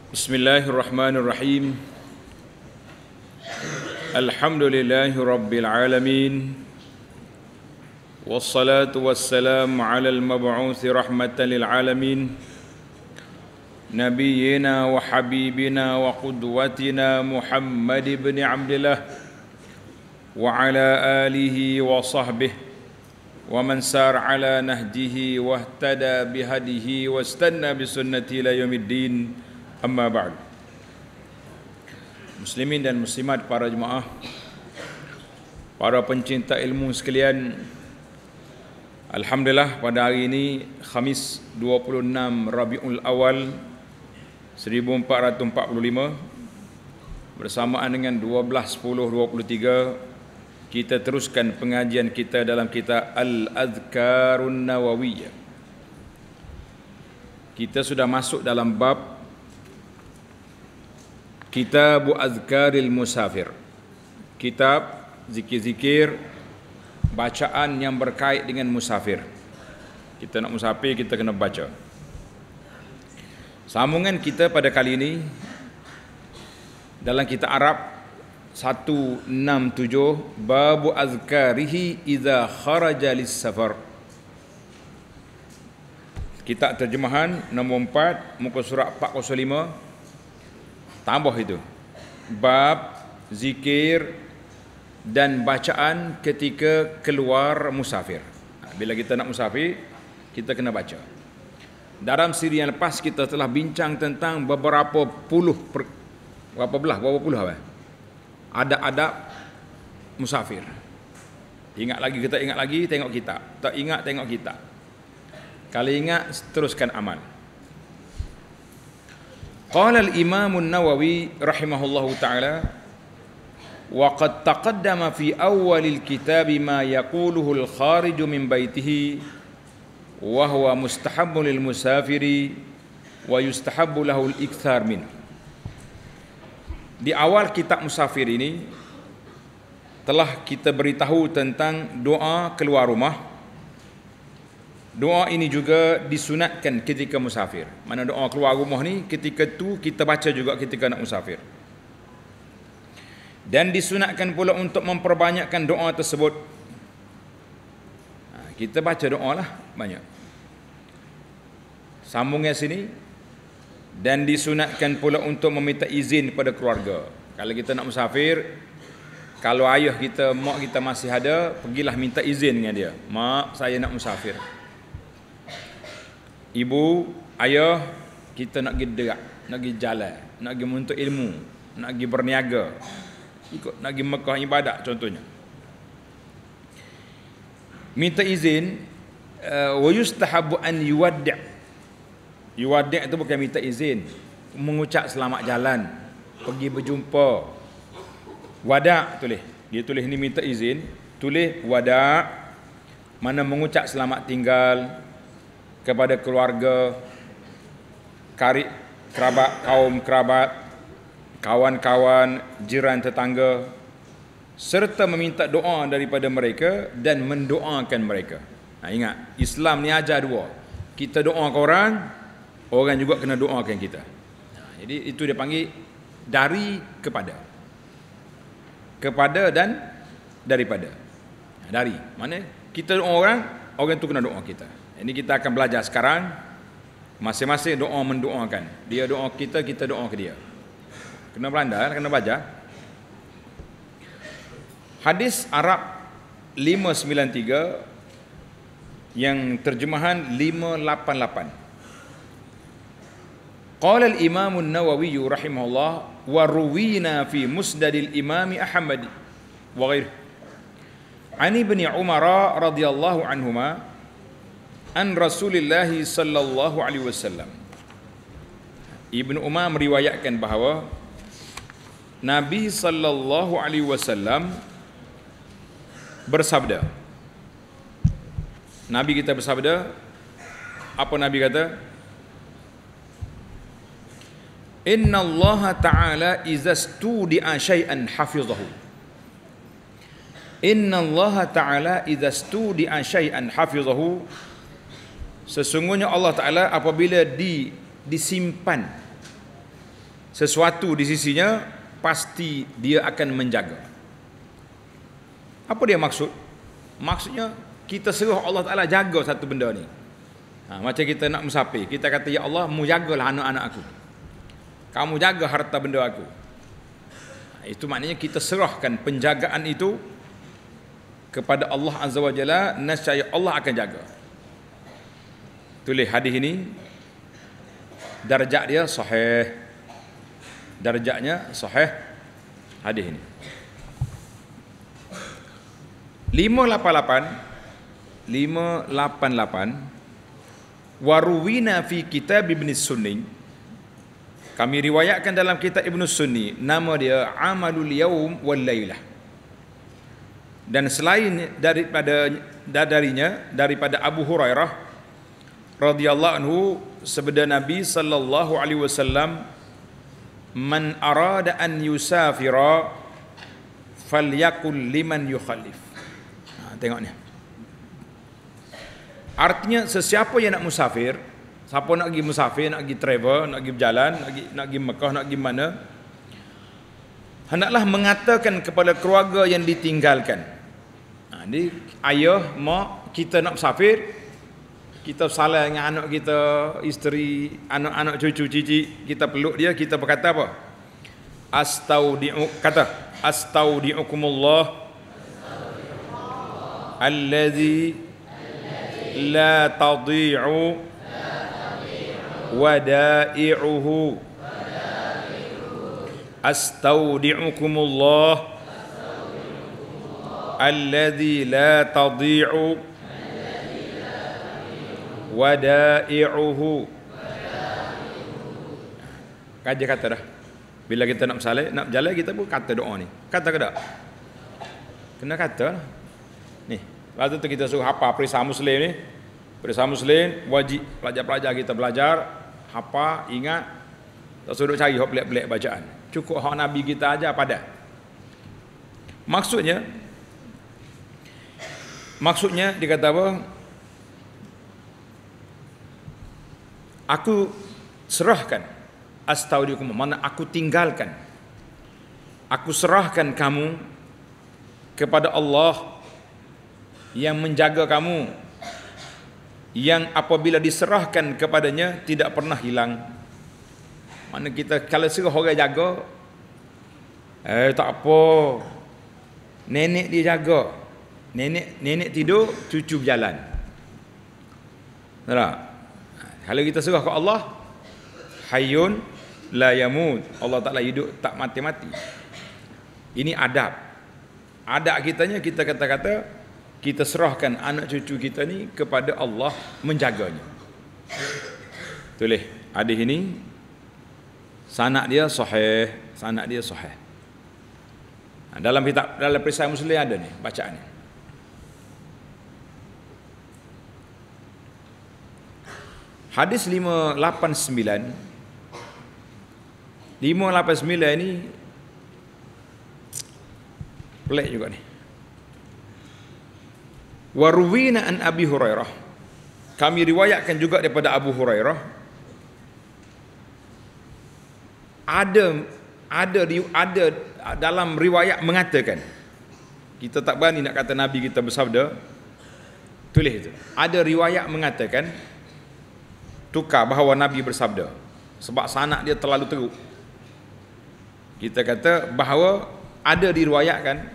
Bismillahirrahmanirrahim. Alhamdulillahi rabbil alamin. Wassalatu wassalamu ala al-mab'uthi rahmatan lil alamin. Nabiyyina wa habibina wa qudwatina Muhammad ibn Abdillah wa ala alihi wa sahbihi wa man sar ala nahjihi wa ihtada bihadihi wa istanna bisunnati ila yaumiddin. Amma ba'd. Muslimin dan muslimat, para jemaah, para pencinta ilmu sekalian, alhamdulillah pada hari ini Khamis 26 Rabiul Awal 1445 bersamaan dengan 12/10/23 kita teruskan pengajian kita dalam kitab Al-Adhkarun Nawawiyah. Kita sudah masuk dalam bab Kitab Azkaril Musafir, kitab zikir-zikir bacaan yang berkait dengan musafir. Kita nak musafir, kita kena baca. Sambungan kita pada kali ini dalam kitab Arab 167, Babu Azkarihi Iza Kharaja Lis-Safar. Kitab terjemahan nombor 4, muka surat 405. Tambah itu, bab zikir dan bacaan ketika keluar musafir. Bila kita nak musafir, kita kena baca. Dalam siri yang lepas kita telah bincang tentang beberapa puluh adab-adab musafir. Ingat lagi, kita ingat lagi, tengok kitab. Tak ingat, tengok kitab. Kalau ingat, teruskan amal. Qala al-Imam an-Nawawi rahimahullahu ta'ala, wa qad taqaddama fi awwal al-kitab ma yaquluhu al-kharij min baytihi wa huwa mustahabbun lil musafiri wa yustahabbu lahu al-ikthar min. Di awal kitab musafir ini telah kita beritahu tentang doa keluar rumah. Doa ini juga disunatkan ketika musafir. Mana doa keluar rumah ni ketika tu kita baca juga ketika nak musafir. Dan disunatkan pula untuk memperbanyakkan doa tersebut. Kita baca doa lah banyak. Sambungnya sini. Dan disunatkan pula untuk meminta izin pada keluarga. Kalau kita nak musafir, kalau ayah kita, mak kita masih ada, pergilah minta izin dengan dia. Mak, saya nak musafir. Ibu, ayah, kita nak pergi derak, nak pergi jalan, nak pergi menuntut ilmu, nak pergi berniaga, nak pergi Mekah ibadat contohnya. Minta izin, wa yustahabu an yuwaddi'. Yuwaddi' itu bukan minta izin, mengucap selamat jalan, pergi berjumpa. Wada' tulis. Dia tulis ni minta izin, tulis wada', mana mengucap selamat tinggal kepada keluarga, kaum kerabat, kawan-kawan, jiran tetangga, serta meminta doa daripada mereka dan mendoakan mereka. Ingat, Islam ni ajar dua. Kita doa ke orang juga kena doakan kita. Jadi itu dia panggil dari kepada. Kepada dan daripada. Dari, mana kita doa orang tu kena doa kita. Ini kita akan belajar sekarang. Masing-masing doa mendoakan. Dia doa kita, kita doa ke dia. Kena beranda, kena baca. Hadis Arab 593 yang terjemahan 588. Qala al-Imam an-Nawawi rahimahullah wa ruwina fi musnadil Imam Ahmad wa ghairihi. Ani ibn Umar radhiyallahu anhuma an Rasulullah sallallahu alaihi wasallam. Ibnu Umar meriwayatkan bahawa Nabi sallallahu alaihi wasallam bersabda. Nabi kita bersabda, apa Nabi kata? Inna Allah Ta'ala iza studi'a syai'an hafizahu. Inna Allah Ta'ala iza studi'a syai'an hafizahu. Sesungguhnya Allah Ta'ala apabila disimpan sesuatu di sisinya, pasti dia akan menjaga. Apa dia maksud? Maksudnya kita suruh Allah Ta'ala jaga satu benda ni. Macam kita nak musafir, kita kata, ya Allah, mu jagalah anak-anak aku, kamu jaga harta benda aku. Itu maknanya kita serahkan penjagaan itu kepada Allah Azza wa Jalla, nescaya Allah akan jaga. Tulis hadis ini, darjat dia sahih, darjatnya sahih hadis ini. 588 waruwina fi kitab Ibn Sunni, kami riwayatkan dalam kitab Ibn Sunni, nama dia Amalul Yaum wal Lailah. Dan selain daripada Abu Hurairah radhiyallahu anhu, sabda Nabi sallallahu alaihi wasallam, man arada an yusafira falyakul liman yukhalif. Tengok ni. Artinya sesiapa yang nak musafir, siapa nak pergi musafir, nak pergi travel, nak pergi berjalan, nak pergi Mekah, nak pergi mana, hendaklah mengatakan kepada keluarga yang ditinggalkan. Jadi ayah, mak, kita nak musafir, kita salah dengan anak kita, isteri, anak-anak, cucu, cici, kita peluk dia, kita berkata apa? Astaudi'ukumullah alladzi la tadhi'u wada'i'uhu. Astaudi'ukumullah alladzi la tadhi'u wada'i'uhu. Kaji kata dah. Bila kita nak berjalan, kita pun kata doa ni. Kata ke tak? Kena kata lah. Ni, lepas tu kita suruh hafal perisah Muslim ni. Perisah Muslim wajib pelajar-pelajar kita belajar, hafal, ingat. Tak suruh cari hak pelik-pelik bacaan. Cukup hak Nabi kita aja pada. Maksudnya dia kata apa? Aku serahkan, astaudiukum, mana aku tinggalkan, aku serahkan kamu kepada Allah yang menjaga kamu, yang apabila diserahkan kepadanya tidak pernah hilang. Mana kita kalau serah orang jaga, tak apa, nenek dia jaga, nenek tidur, cucu berjalan. Tak? Kalau kita serah ke Allah, hayyun la yamut, Allah Ta'ala hidup tak mati-mati. Ini adab. Adab kitanya, kita kata-kata kita serahkan anak cucu kita ni kepada Allah menjaganya. Tulis hadis ini, sanad dia sahih, sanad dia sahih. Dalam perisai Muslim ada ni bacaan ni. Hadis 589 ni pelik juga ni. Waruwina an Abi Hurairah, kami riwayatkan juga daripada Abu Hurairah, ada dalam riwayat mengatakan, kita tak berani nak kata Nabi kita bersabda, tulis itu. Ada riwayat mengatakan tukar bahawa Nabi bersabda, sebab sanad dia terlalu teruk. Kita kata bahawa ada diriwayatkan,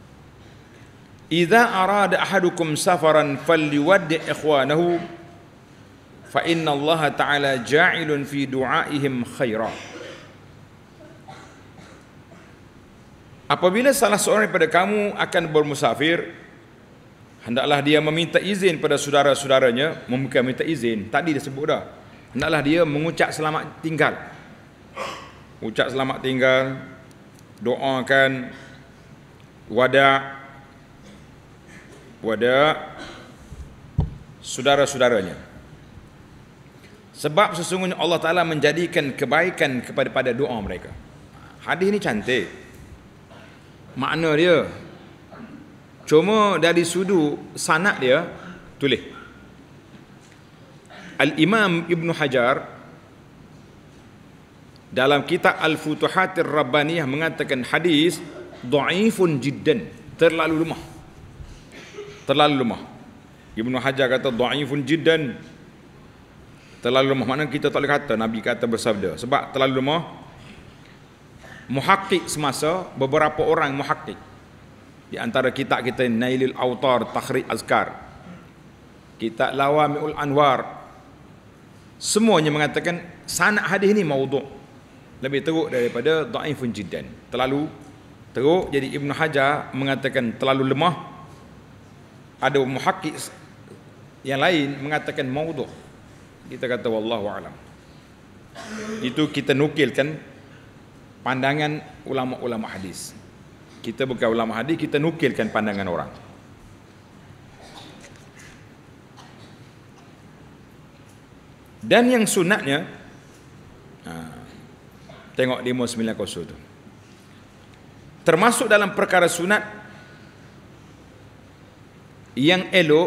idza arada ahadukum safaran falyuwaddi ikhwanahu fa inna Allah ta'ala ja'ilun fi du'aihim khaira. Apabila salah seorang daripada kamu akan bermusafir, hendaklah dia meminta izin pada saudara-saudaranya. Bukan minta izin, tadi dia sebut dah. Hendaklah dia mengucap selamat tinggal. Ucap selamat tinggal, doakan wada' saudara-saudaranya. Sebab sesungguhnya Allah Ta'ala menjadikan kebaikan kepada doa mereka. Hadis ini cantik. Makna dia, cuma dari sudut sanad dia, tulis Al-Imam Ibn Hajar dalam kitab Al-Futuhatir Rabbaniyah mengatakan hadis dhaifun jiddan, terlalu lemah. Terlalu lemah. Ibnu Hajar kata dhaifun jiddan, terlalu lemah. Maknanya kita tak boleh kata Nabi kata bersabda sebab terlalu lemah. Muhakkik semasa, beberapa orang muhakkik di antara kitab kita Nailul Autar Takhrij Azkar, kitab Lawami'ul Anwar, semuanya mengatakan sanad hadis ni maudhu', lebih teruk daripada dhaifun jiddan, terlalu teruk. Jadi Ibnu Hajar mengatakan terlalu lemah. Ada muhakkik yang lain mengatakan maudhu'. Kita kata wallahu alam. Itu kita nukilkan pandangan ulama-ulama hadis. Kita bukan ulama hadis, kita nukilkan pandangan orang. Dan yang sunatnya, tengok 590 tu. Termasuk dalam perkara sunat yang elok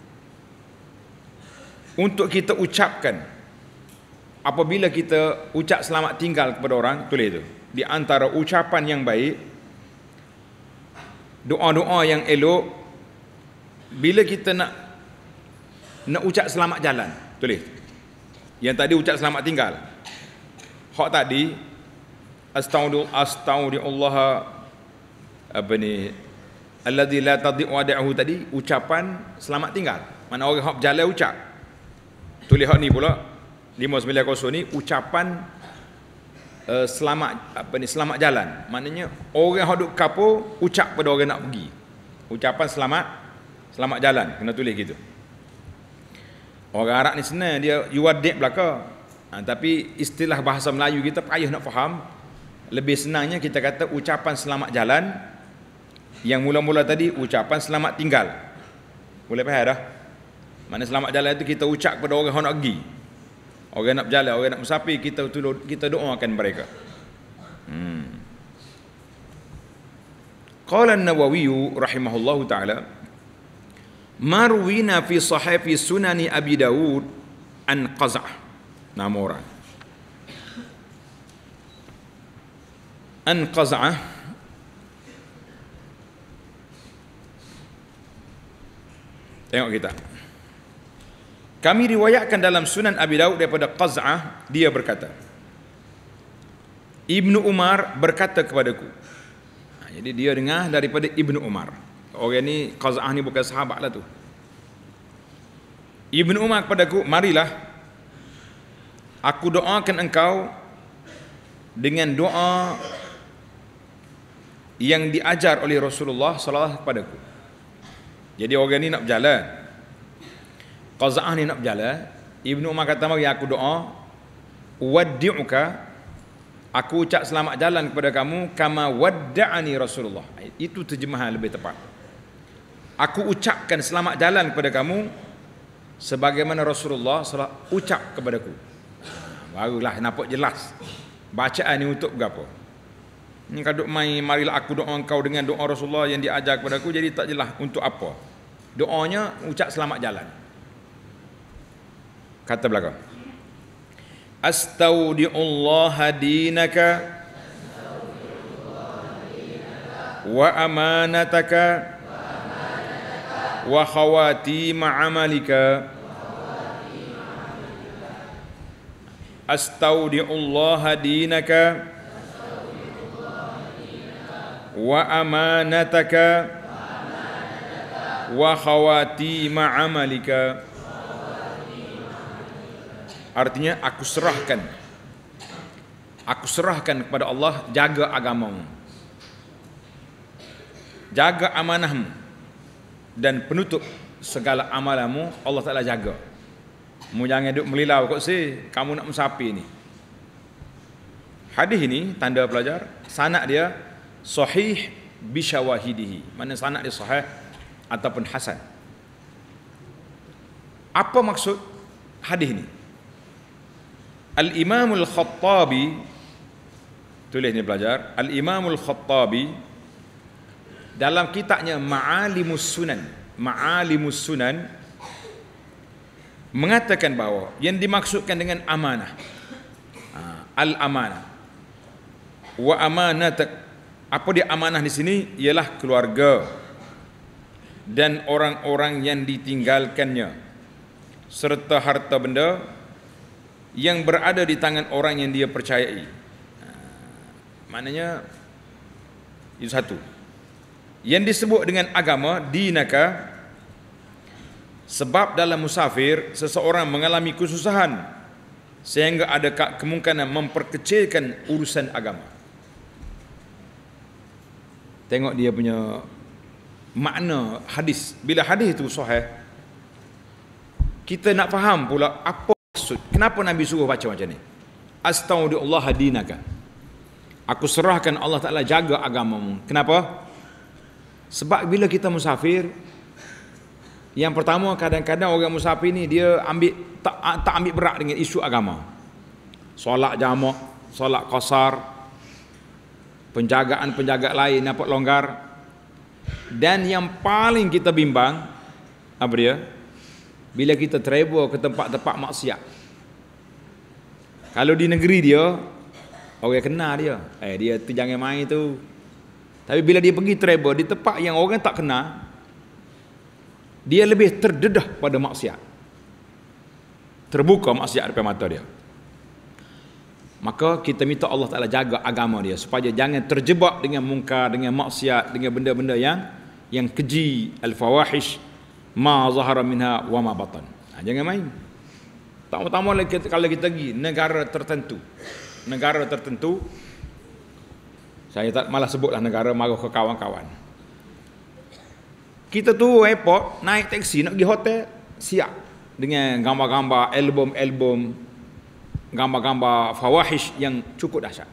untuk kita ucapkan apabila kita ucap selamat tinggal kepada orang, tulis tu. Di antara ucapan yang baik, doa-doa yang elok bila kita nak ucap selamat jalan, tulis. Yang tadi ucap selamat tinggal. Hak tadi Astaghfirullah alladzi la tadhi'u wada'uhu tadi ucapan selamat tinggal. Mana orang hak berjalan ucap. Tulis hak ni pula 590 ni ucapan selamat jalan. Maknanya orang hak duk kapur ucap pada orang nak pergi. Ucapan selamat jalan, kena tulis gitu. Orang Arab ni senang, dia yuwaddi' belaka. Tapi istilah bahasa Melayu kita payah nak faham. Lebih senangnya kita kata ucapan selamat jalan. Yang mula-mula tadi ucapan selamat tinggal. Boleh faham dah? Mana selamat jalan itu kita ucap kepada orang yang nak pergi. Orang nak berjalan, orang nak musafir, kita doakan mereka. Qala an-Nawawi rahimahullahu taala, marwina fi sahifi sunani Abi Dawud an Qaz'ah, nama orang an Qaz'ah, tengok kita, kami riwayatkan dalam Sunan Abi Daud daripada Qaz'ah, dia berkata, Ibnu Umar berkata kepadaku. Jadi dia dengar daripada Ibnu Umar. Orang ni Qaz'ah ni bukan sahabat lah tu. Ibnu Umar kepadaku, marilah aku doakan engkau dengan doa yang diajar oleh Rasulullah SAW kepadaku. Jadi orang ni nak berjalan, Qaz'ah ni nak berjalan. Ibnu Umar kata, mari aku doa, waddi'uka, aku ucap selamat jalan kepada kamu, kama wadda'ani Rasulullah. Itu terjemahan lebih tepat. Aku ucapkan selamat jalan kepada kamu sebagaimana Rasulullah SAW ucap kepadaku. Barulah nampak jelas bacaan ni untuk berapa. Ni kaduk main marilah aku doa engkau dengan doa Rasulullah yang diajar kepadaku, jadi tak jelas untuk apa. Doanya ucap selamat jalan. Kata belakang, astaudi'ullaha dinaka wa amanataka wa khawatima amalika. Astaudi'ullaha dinaka wa amanataka wa khawatima amalika. Artinya aku serahkan kepada Allah, jaga agamamu, jaga amanahmu, dan penutup segala amalanmu Allah Ta'ala jaga. Mu jangan duk melilau kok kamu nak musafir ni. Hadis ini tanda pelajar, sanad dia sahih bisyawahidihi. Mana sanad dia sahih ataupun hasan. Apa maksud hadis ini? Al-Imamul Khattabi, tulis ni pelajar, Al-Imamul Khattabi dalam kitabnya Ma'alimus Sunan mengatakan bahawa yang dimaksudkan dengan amanah, al-amanah, Wa amanatak, apa dia amanah di sini? Ialah keluarga dan orang-orang yang ditinggalkannya serta harta benda yang berada di tangan orang yang dia percayai. Maknanya itu satu. Yang disebut dengan agama, dinaka, sebab dalam musafir seseorang mengalami kesusahan sehingga ada kemungkinan memperkecilkan urusan agama. Tengok dia punya makna hadis. Bila hadis itu sahih, kita nak faham pula apa maksud. Kenapa Nabi suruh baca macam ni? Astaghfirullah dinaka. Aku serahkan Allah Ta'ala jaga agamamu. Kenapa? Sebab bila kita musafir, yang pertama kadang-kadang orang musafir ni dia tak ambil berat dengan isu agama. Solat jamak, solat qasar, penjagaan lain nampak longgar. Dan yang paling kita bimbang apa dia? Bila kita travel ke tempat-tempat maksiat. Kalau di negeri dia, orang kenal dia. Dia tu jangan main tu. Tapi bila dia pergi travel di tempat yang orang tak kenal, dia lebih terdedah pada maksiat. Terbuka maksiat depan mata dia. Maka kita minta Allah Ta'ala jaga agama dia supaya jangan terjebak dengan mungkar, dengan maksiat, dengan benda-benda yang keji, al-fawahish, ma zahara minha wa ma batan. Jangan main. Pertama-tama kalau kita pergi negara tertentu. Saya tak malah sebutlah negara, marah ke kawan-kawan. Kita tu airport, naik taksi nak pergi hotel, siap dengan gambar-gambar album, gambar-gambar fawahish yang cukup dahsyat.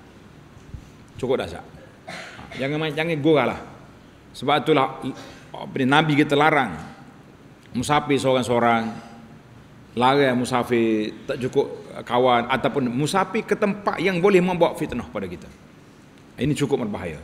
Jangan gurau lah. Sebab itulah Nabi kita larang musafir seorang-seorang, larang musafir tak cukup kawan, ataupun musafir ke tempat yang boleh membawa fitnah pada kita. Ini cukup berbahaya.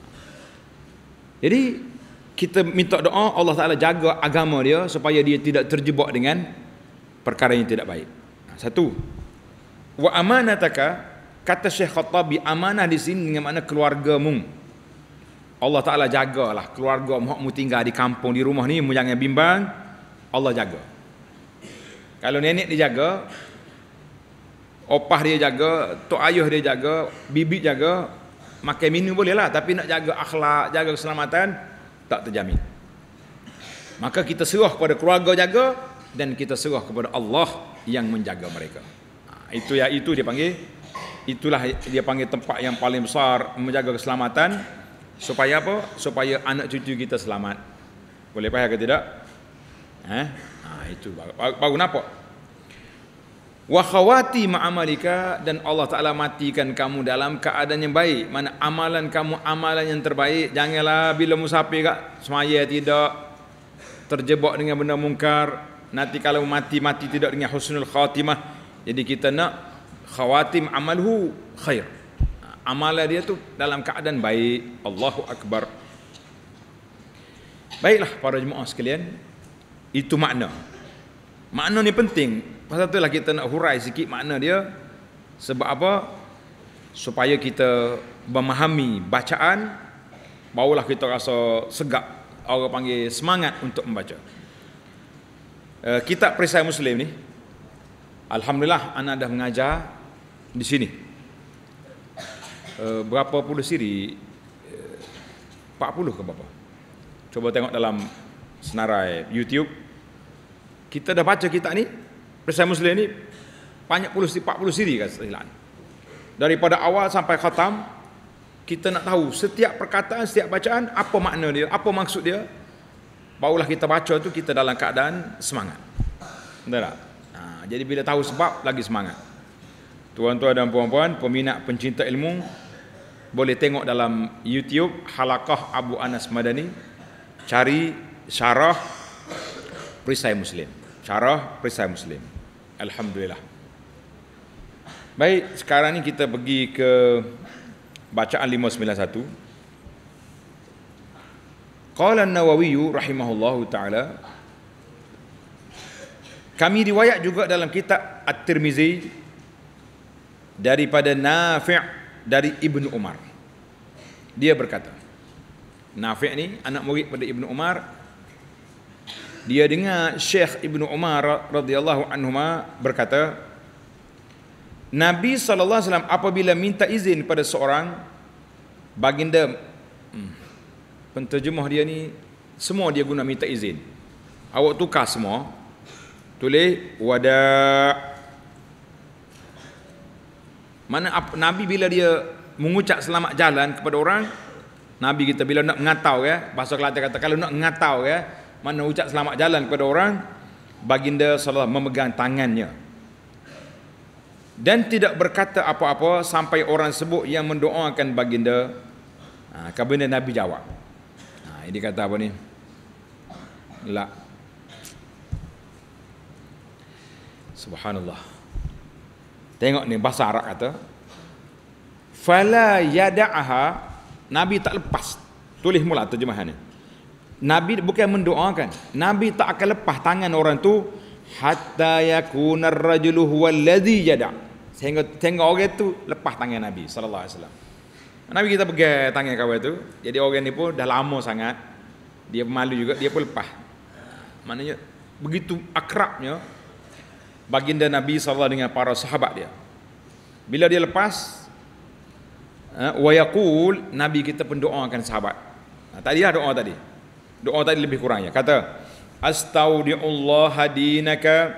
Jadi kita minta doa Allah Ta'ala jaga agama dia supaya dia tidak terjebak dengan perkara yang tidak baik. Satu. Wa amanataka, kata Syekh Khattabi, amanah di sini dengan makna keluargamu. Allah Ta'ala jagalah keluarga mu tinggal di kampung, di rumah ni, mu jangan bimbang, Allah jaga. Kalau nenek dia jaga, opah dia jaga, tok ayah dia jaga, bibik jaga, makan minum boleh lah, tapi nak jaga akhlak, jaga keselamatan, tak terjamin. Maka kita serah kepada keluarga jaga, dan kita serah kepada Allah yang menjaga mereka. Itu dia panggil, itulah dia panggil tempat yang paling besar menjaga keselamatan. Supaya apa? Supaya anak cucu kita selamat. Boleh faham ke tidak? Itu baru nampak. Wa khawati ma'amalika, dan Allah Ta'ala matikan kamu dalam keadaan yang baik. Mana amalan kamu amalan yang terbaik. Janganlah bila musafir semaya tidak terjebak dengan benda mungkar. Nanti kalau mati tidak dengan husnul khatimah. Jadi kita nak khawatim amalhu khair. Amalan dia tu dalam keadaan baik. Allahu Akbar. Baiklah para jemaah sekalian, itu makna. Makna ni penting. Pasal itulah kita nak hurai sikit makna dia. Sebab apa? Supaya kita memahami bacaan, barulah kita rasa segak, orang panggil semangat untuk membaca. Kitab Perisai Muslim ni, alhamdulillah anak dah mengajar di sini. Berapa puluh siri? 40 ke berapa? Coba tengok dalam senarai YouTube. Kita dah baca kitab ni, Perisai Muslim ni, banyak 40 siri kan sesilaan. Daripada awal sampai khatam, kita nak tahu setiap perkataan, setiap bacaan, apa makna dia, apa maksud dia. Barulah kita baca tu, kita dalam keadaan semangat. Betul tak? Jadi bila tahu sebab, lagi semangat. Tuan-tuan dan puan-puan, peminat pencinta ilmu, boleh tengok dalam YouTube Halaqah Abu Anas Madani, cari syarah Perisai Muslim. Syarah Perisai Muslim. Alhamdulillah. Baik, sekarang ni kita pergi ke bacaan 591. Qala An-Nawawi rahimahullahu taala, kami riwayat juga dalam kitab At-Tirmizi daripada Nafi' dari Ibnu Umar. Dia berkata, Nafi' ni anak murid pada Ibnu Umar, dia dengar Syekh Ibnu Umar radhiyallahu anhuma berkata, Nabi SAW apabila minta izin pada seorang, baginda, penterjemah dia ni semua dia guna minta izin. Awak tukar semua, tulis wada'. Mana Nabi bila dia mengucap selamat jalan kepada orang, Nabi kita bila nak mengatau bahasa Kelantan kata kalau nak mengatau mana ucap selamat jalan kepada orang, baginda sallallahu memegang tangannya dan tidak berkata apa-apa sampai orang sebut yang mendoakan baginda. Kemudian Nabi jawab. Ini kata apa ni? La. Subhanallah. Tengok ni bahasa Arab kata, fala yada'aha, Nabi tak lepas. Tulis mula terjemahan ni. Nabi bukan mendoakan, Nabi tak akan lepas tangan orang tu hatta yakuna ar-rajulu huwa alladhi yada', sehingga orang tu lepas tangan Nabi sallallahu alaihi wasallam. Nabi kita pegang tangan kawan tu, jadi orang ni pun dah lama sangat, dia malu juga, dia pun lepas. Maknanya begitu akrabnya baginda Nabi sallallahu dengan para sahabat dia. Bila dia lepas, wa yaqul, Nabi kita pendoakan sahabat. Tadi dah doa tadi. Doa tadi lebih kurangnya. Kata, astaudi'ullah dinaka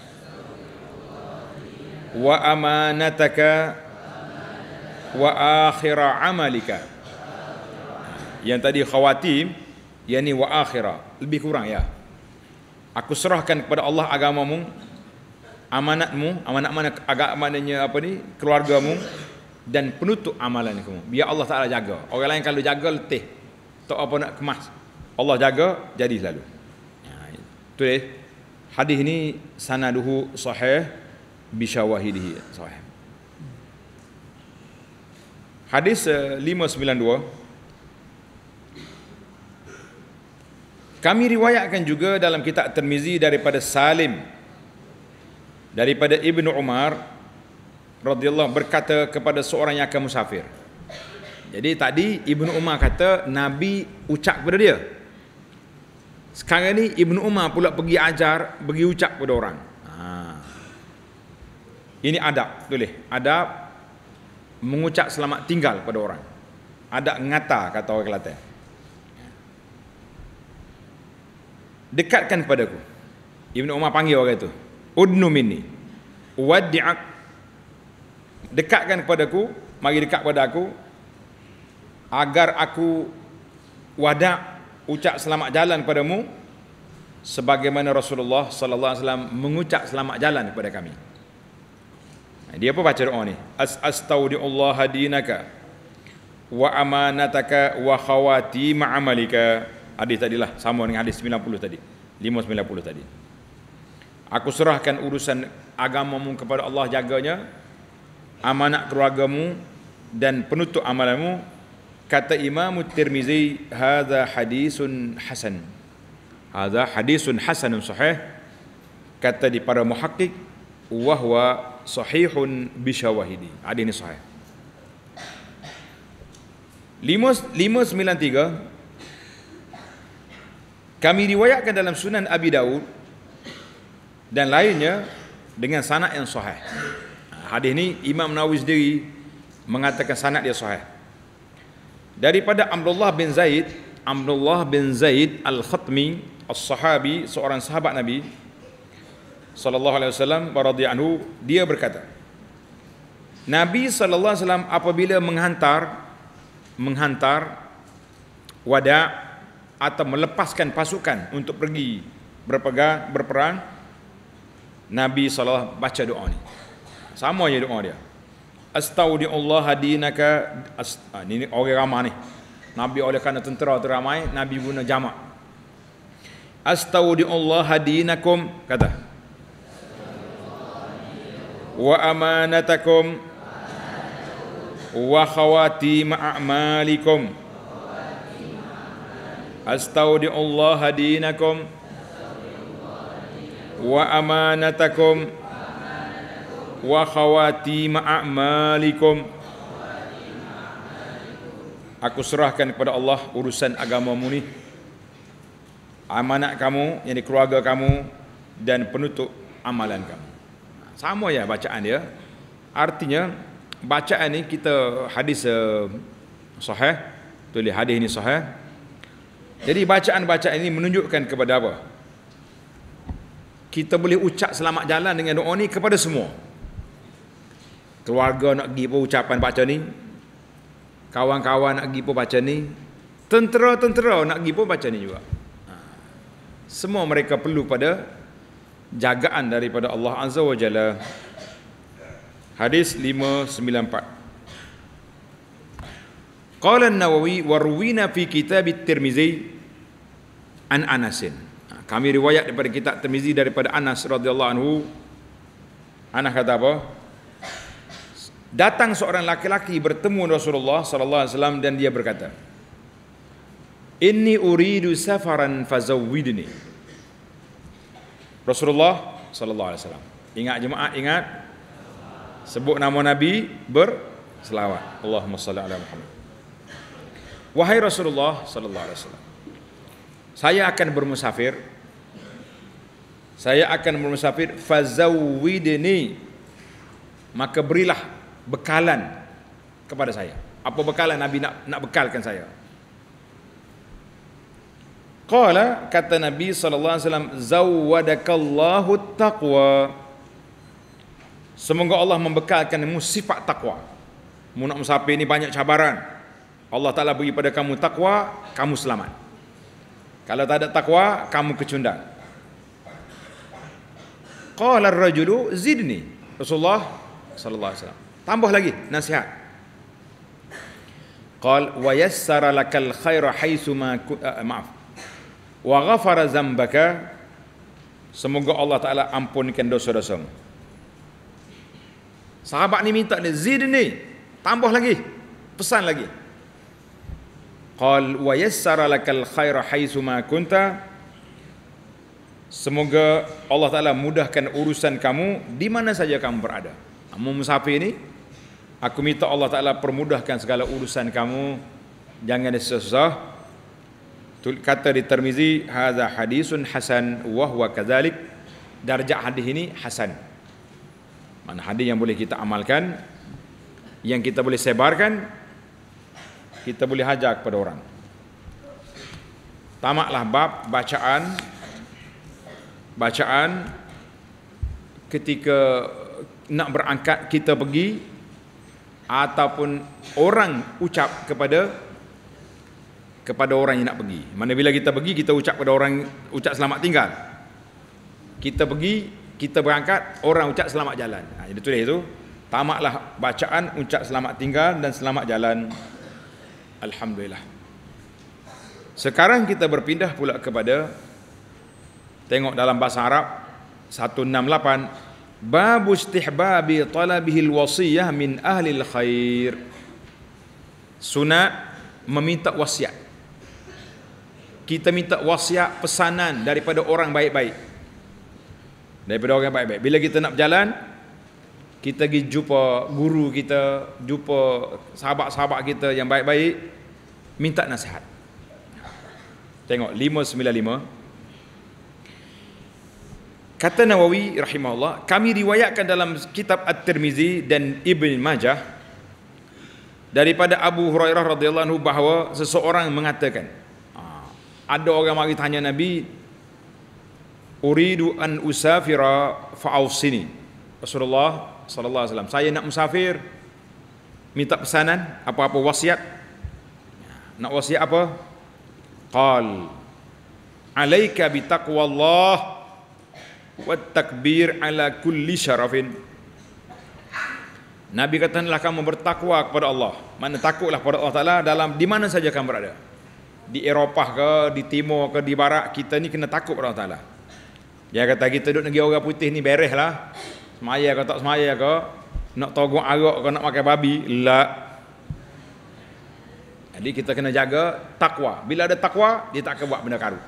wa amanataka wa akhira amalika. Yang tadi khawatim, yang ni wa akhira, lebih kurang ya. Aku serahkan kepada Allah agamamu, amanatmu, amanat mana agamanya apa ni, keluargamu dan penutup amalan kamu. Biar Allah Taala jaga. Orang lain kalau jaga letih, tak apa nak kemas. Allah jaga jadi selalu. Tulis hadis ni sanaduhu sahih bi syawahidihi sahih. Hadis 592 kami riwayatkan juga dalam kitab Tirmizi daripada Salim daripada Ibnu Umar radhiyallahu berkata kepada seorang yang akan musafir. Jadi tadi Ibnu Umar kata Nabi ucap kepada dia. Sekarang ni Ibnu Umar pula pergi ajar, pergi ucap kepada orang. Ini adab, tulis. Adab mengucap selamat tinggal pada orang. Adab ngata kata orang Kelantan. Dekatkan kepadaku. Ibnu Umar panggil orang itu. Udnu minni. Waddi'ak. Dekatkan kepadaku, mari dekat kepada aku agar aku wada' ucap selamat jalan padamu sebagaimana Rasulullah sallallahu alaihi wasallam mengucap selamat jalan kepada kami. Dia pun baca doa ni. Astaudi'ullah dinaka wa amanataka wa khawatim amalika. Hadis tadilah sama dengan hadis 90 tadi. 590 tadi. Aku serahkan urusan agamamu kepada Allah, jaganya, amanat keluargamu dan penutup amalanmu. Kata Imam Tirmizi, hadza hadisun hasan. Hadza hadisun hasanun sahih. Kata di para muhakkik, wa huwa sahihun bi syawahidi. Hadis ini sahih. 593 kami riwayatkan dalam Sunan Abi Daud dan lainnya dengan sanad yang sahih. Hadis ini Imam Nawawi sendiri mengatakan sanad dia sahih. Daripada Abdullah bin Zaid Al-Khatmi As-Sahabi, seorang sahabat Nabi sallallahu alaihi wasallam radhiyallahu anhu, dia berkata, Nabi sallallahu alaihi wasallam apabila menghantar wada' atau melepaskan pasukan untuk pergi berperang, Nabi sallallahu baca doa ni. Sama je doa dia. Astaudi'ullah dinaka. Ini orang ramai ni. Nabi oleh kerana tentera teramai, Nabi guna jamak. Astaudi'ullah dinakum, kata. Wa amanatakum wa khawatim a'malikum. Astaudi'ullah dinakum wa amanatakum wa khawatim a'malikum. aku serahkan kepada Allah urusan agamamu ni, amanat kamu, yang di keluarga kamu, dan penutup amalan kamu. Sama ya bacaan dia. Artinya bacaan ni kita hadis sahih, tulis hadis ni sahih. Jadi bacaan-bacaan ini menunjukkan kepada apa? Kita boleh ucap selamat jalan dengan doa ni kepada semua. Keluarga nak pergi pun ucapan baca ni, kawan-kawan nak pergi pun baca ni, tentera-tentera nak pergi pun baca ni juga. Semua mereka perlu pada jagaan daripada Allah Azza wa Jalla. Hadis 594. Qala an-Nawawi wa ruwina fi kitab at-Tirmizi an Anasin. Kami riwayat daripada kitab Tirmizi daripada Anas radhiyallahu anhu. Anas kata apa? Datang seorang laki-laki bertemu Rasulullah sallallahu alaihi wasallam dan dia berkata, "Inni uridu safaran fazawwidni." Rasulullah sallallahu alaihi wasallam. Ingat jemaah, ingat. Sebut nama Nabi, berselawat. Allahumma salli ala Muhammad. Wahai Rasulullah sallallahu alaihi wasallam, saya akan bermusafir. Saya akan bermusafir, fazawwidni. Maka berilah bekalan kepada saya. Apa bekalan Nabi nak bekalkan saya? Qala, kata Nabi sallallahu alaihi wasallam, zawwadakallahu taqwa. Semoga Allah membekalkanmu sifat takwa. Mu nak musafir ni banyak cabaran. Allah Taala beri pada kamu takwa, kamu selamat. Kalau tak ada takwa, kamu kecundang. Qala ar-rajulu zidni. Rasulullah sallallahu alaihi wasallam tambah lagi nasihat. Qal wa yassara lakal khaira haitsu ma maaf. Wa ghafara dzambaka. Semoga Allah Taala ampunkan dosa-dosamu. Sahabat ni minta ni, zidni, tambah lagi, pesan lagi. Qal wa yassara lakal khaira haitsu ma kunta. Semoga Allah Taala mudahkan urusan kamu di mana saja kamu berada. Kamu musafir ni, aku minta Allah Taala permudahkan segala urusan kamu, jangan susah. Kata di Tirmizi, hadza hadisun hasan wa huwa kadzalik. Darjah hadis ini hasan. Mana hadis yang boleh kita amalkan, yang kita boleh sebarkan, kita boleh hajar kepada orang. Tamaklah bab bacaan ketika nak berangkat kita pergi, ataupun orang ucap kepada orang yang nak pergi. Mana bila kita pergi, kita ucap kepada orang, ucap selamat tinggal. Kita pergi, kita berangkat, orang ucap selamat jalan. Jadi tulis itu, tamaklah bacaan ucap selamat tinggal dan selamat jalan. Alhamdulillah. Sekarang kita berpindah pula kepada, tengok dalam bahasa Arab 168, bab istihbabi talabihi alwasiyah min ahli alkhair. Sunat meminta wasiat. Kita minta wasiat, pesanan daripada orang baik-baik. Daripada orang baik-baik. Bila kita nak berjalan, kita pergi jumpa guru kita, jumpa sahabat-sahabat kita yang baik-baik, minta nasihat. Tengok 595. Kata Nawawi rahimahullah, kami riwayatkan dalam kitab At-Tirmizi dan Ibn Majah daripada Abu Hurairah radhiyallahu anhu bahawa seseorang mengatakan, ada orang mari tanya Nabi, uridu an usafira fa'ausini. Rasulullah sallallahu alaihi wasallam, saya nak musafir, minta pesanan, apa-apa wasiat. Nak wasiat apa? Qal alaika bi taqwallah wa takbir ala kulli syarafin. Nabi kata, hendaklah kamu bertakwa kepada Allah. Mana takutlah kepada Allah Taala dalam di mana saja kamu berada. Di Eropah ke, di timur ke, di barat, kita ni kena takut kepada Allah Taala. Dia kata kita duduk negeri orang putih ni bereslah. Semaya ke tak semaya ke, nak togok arak ke nak makan babi, la. Jadi kita kena jaga takwa. Bila ada takwa, dia tak akan buat benda karu.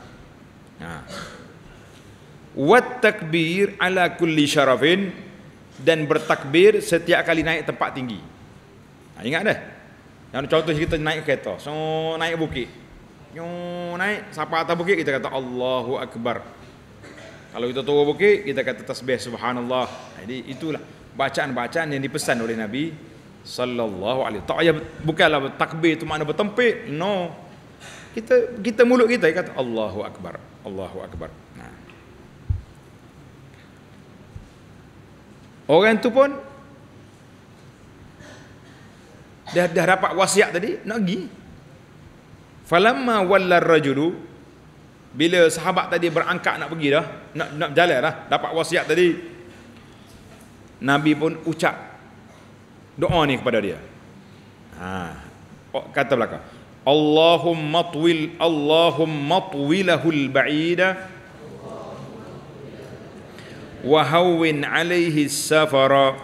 Wat takbir ala kulli syarafin, dan bertakbir setiap kali naik tempat tinggi. Ingat dah. Yang contoh kita naik kereta, so naik bukit. Naik sampai atas bukit kita kata Allahu Akbar. Kalau kita turun bukit kita kata tasbih subhanallah. Jadi itulah bacaan-bacaan yang dipesan oleh Nabi sallallahu alaihi wasallam. Tak payah bukanlah takbir itu makna bertempik. No. Kita mulut kita kata Allahu Akbar. Allahu Akbar. Nah. Orang tu pun dah dapat wasiat tadi nak pergi. Falamma walla ar-rajulu, bila sahabat tadi berangkat nak pergi dah, nak berjalan dah, dapat wasiat tadi, Nabi pun ucap doa ni kepada dia. Kata belakang, Allahumma twilahul ba'ida wa hawwin 'alaihi safara.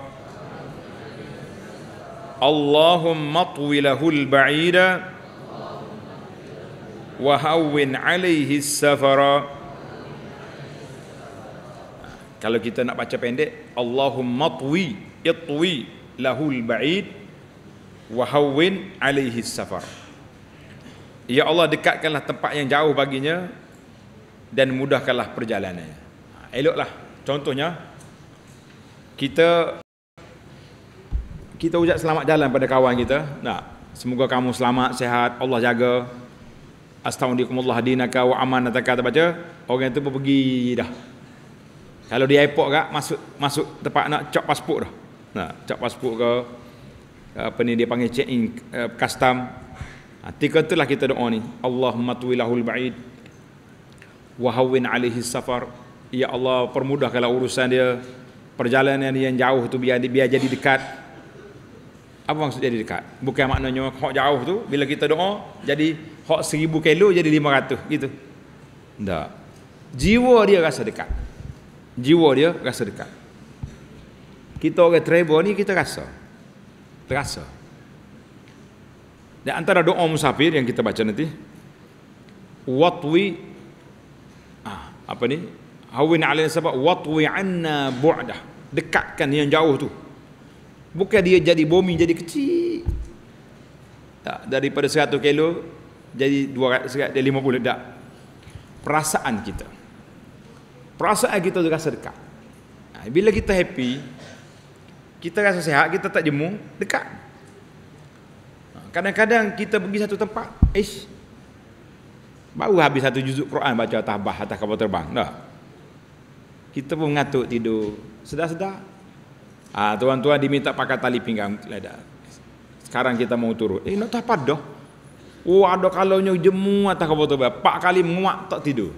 Allahumma twilahul ba'ida wa hawwin 'alaihi safara. Kalau kita nak baca pendek, Allahumma itwi lahul ba'id wa hawwin 'alaihi safar. Ya Allah, dekatkanlah tempat yang jauh baginya dan mudahkanlah perjalanannya. Eloklah. Contohnya kita ucap selamat jalan pada kawan kita. Nah, semoga kamu selamat, sehat, Allah jaga. Astaghfirullahaladzim dinaka wa amanataka, baca. Orang itu pun pergi dah. Kalau di airport kak, masuk tempat nak cop pasport dah. Nah, cop pasport ke apa ni dia panggil check in custom. Ketika itulah kita doa ni, Allahumma twilahul ba'id wa hawwin 'alaihi safar. Ya Allah, permudahkanlah urusan dia, perjalanan yang jauh tu biar jadi dekat. Apa maksud jadi dekat? Bukan maknanya hak jauh tu bila kita doa jadi hak 1000 kilo jadi 500 gitu. Tak. Jiwa dia rasa dekat. Jiwa dia rasa dekat. Kita orang travel ni kita rasa. Terasa. Dan antara doa musafir yang kita baca nanti, watwi apa ni? Hawwin 'alaina sabab watwi 'anna bu'dah. Dekatkan yang jauh tu. Bukan dia jadi bumi jadi kecil. Tak, daripada 100 kilo jadi 200, jadi 50 tak. Perasaan kita. Perasaan kita rasa dekat. Bila kita happy, kita rasa sihat, kita tak jemu, dekat. Kadang-kadang kita pergi satu tempat, baru habis satu juzuk Quran baca atas kapal terbang, dah. Kita pun mengatuk tidur, sedar-sedar. Tuan-tuan diminta pakai tali pinggang. Sekarang kita mau turun. Nak tak apa dah. Ada kalaunya jemu atas kapal terbang, 4 kali menguak tak tidur.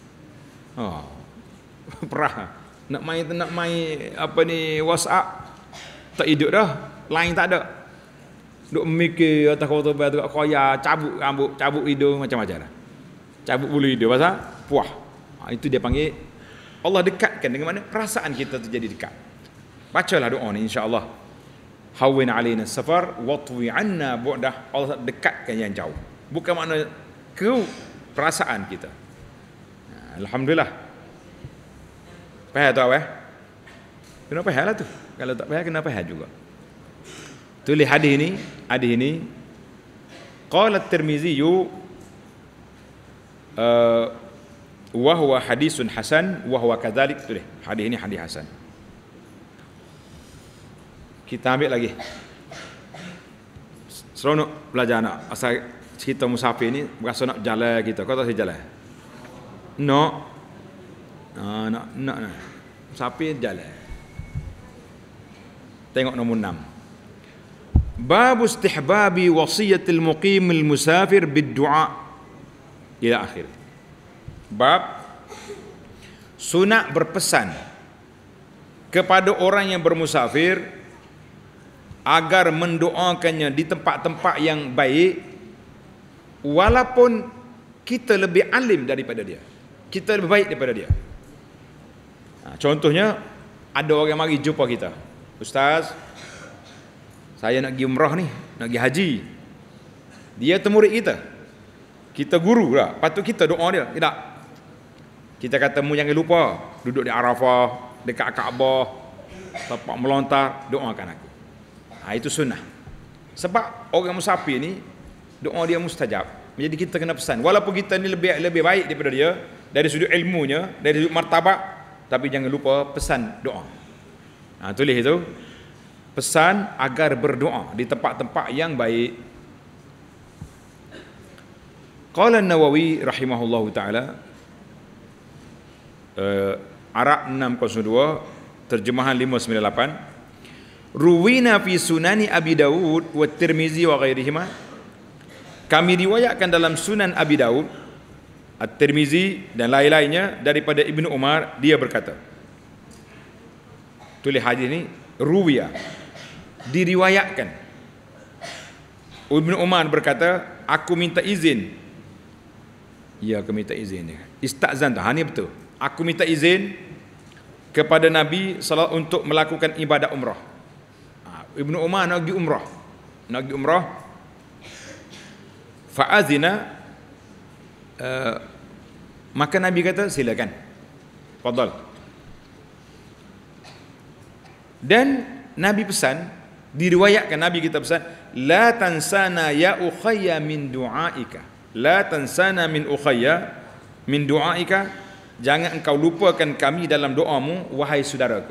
Perah. Nak main apa ni WhatsApp tak hidup dah. Lain tak ada. Duk mikir atas kapal terbang tu koya, cabut rambut, cabut hidung macam-macam dah. Cabut bulu hidung pasal puah. Itu dia panggil Allah dekatkan dengan mana perasaan kita tu jadi dekat. Bacalah doa ni insya-Allah. Hawwin 'alaina safar watwi 'anna bu'dah. Allah dekatkan yang jauh. Bukan makna perasaan kita. Alhamdulillah. Faham tak Kena faham lah tu. Kalau tak faham kena faham juga. Tulis hadis ini qala at-Tirmizi wa huwa hadisun hasan wa huwa kadzalik. Tulis hadis ini hadis hasan. Kita ambil lagi. Seronok belajar nak asal cerita musafir ni berasa nak jalan kita. Kau tak boleh jalan? Nak musafir jalan. Tengok nombor 6. Bab istihbabi wasiyatil muqim al musafir bid du'a ila akhir. Bab sunat berpesan kepada orang yang bermusafir agar mendoakannya di tempat-tempat yang baik, walaupun kita lebih alim daripada dia, kita lebih baik daripada dia. Contohnya ada orang mari jumpa kita, Ustaz, saya nak pergi umrah ni, nak pergi haji. Dia temurid kita guru lah, patut kita doa dia. Tidak, kita kata mu jangan lupa duduk di Arafah, dekat Kaabah, tempat melontar, doakan aku. Itu sunnah. Sebab orang musafir ni doa dia mustajab. Jadi kita kena pesan. Walaupun kita ni lebih baik daripada dia dari sudut ilmunya, dari sudut martabat, tapi jangan lupa pesan doa. Tulis itu. Pesan agar berdoa di tempat-tempat yang baik. Qala An-Nawawi rahimahullahu taala, Arab 602, terjemahan 598. Ruwina fi sunani Abi Dawud wa Tirmizi wa ghairihima. Kami riwayatkan dalam Sunan Abi Dawud, At-Tirmizi dan lain-lainnya daripada Ibnu Umar, dia berkata. Tulis hadis ni ruwiya, diriwayatkan. Ibnu Umar berkata, aku minta izin. Ya, aku minta izin dia. Istazan tu, ni betul. Aku minta izin kepada Nabi sallallahu untuk melakukan ibadah umrah. Ibnu Umar nak pergi umrah. Nak pergi umrah. Fa'azina, maka Nabi kata silakan. Fadal. Dan Nabi pesan, diriwayatkan Nabi kita pesan, la tansana ya ukhayya min du'aika. La tansana min ukhayya min du'aika. Jangan engkau lupakan kami dalam doamu, wahai saudaraku.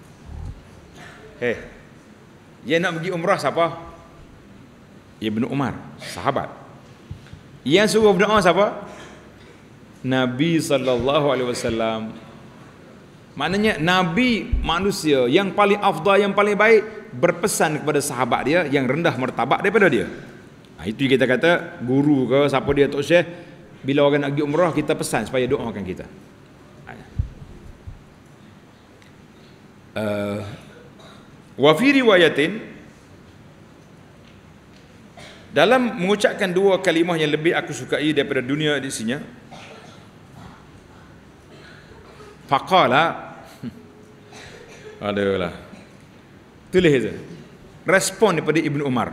Dia nak pergi umrah siapa? Ibnu Umar, sahabat. Yang suruh berdoa siapa? Nabi SAW. Maknanya Nabi manusia yang paling afdal, yang paling baik, berpesan kepada sahabat dia yang rendah martabat daripada dia. Itu kita kata guru ke siapa dia, Tok Syekh, bila orang nak pergi umrah kita pesan supaya doakan kita. Wa fi riwayatin, dalam mengucapkan dua kalimah yang lebih aku sukai daripada dunia di sini, faqala, adalah tulis itu respon daripada Ibnu Umar.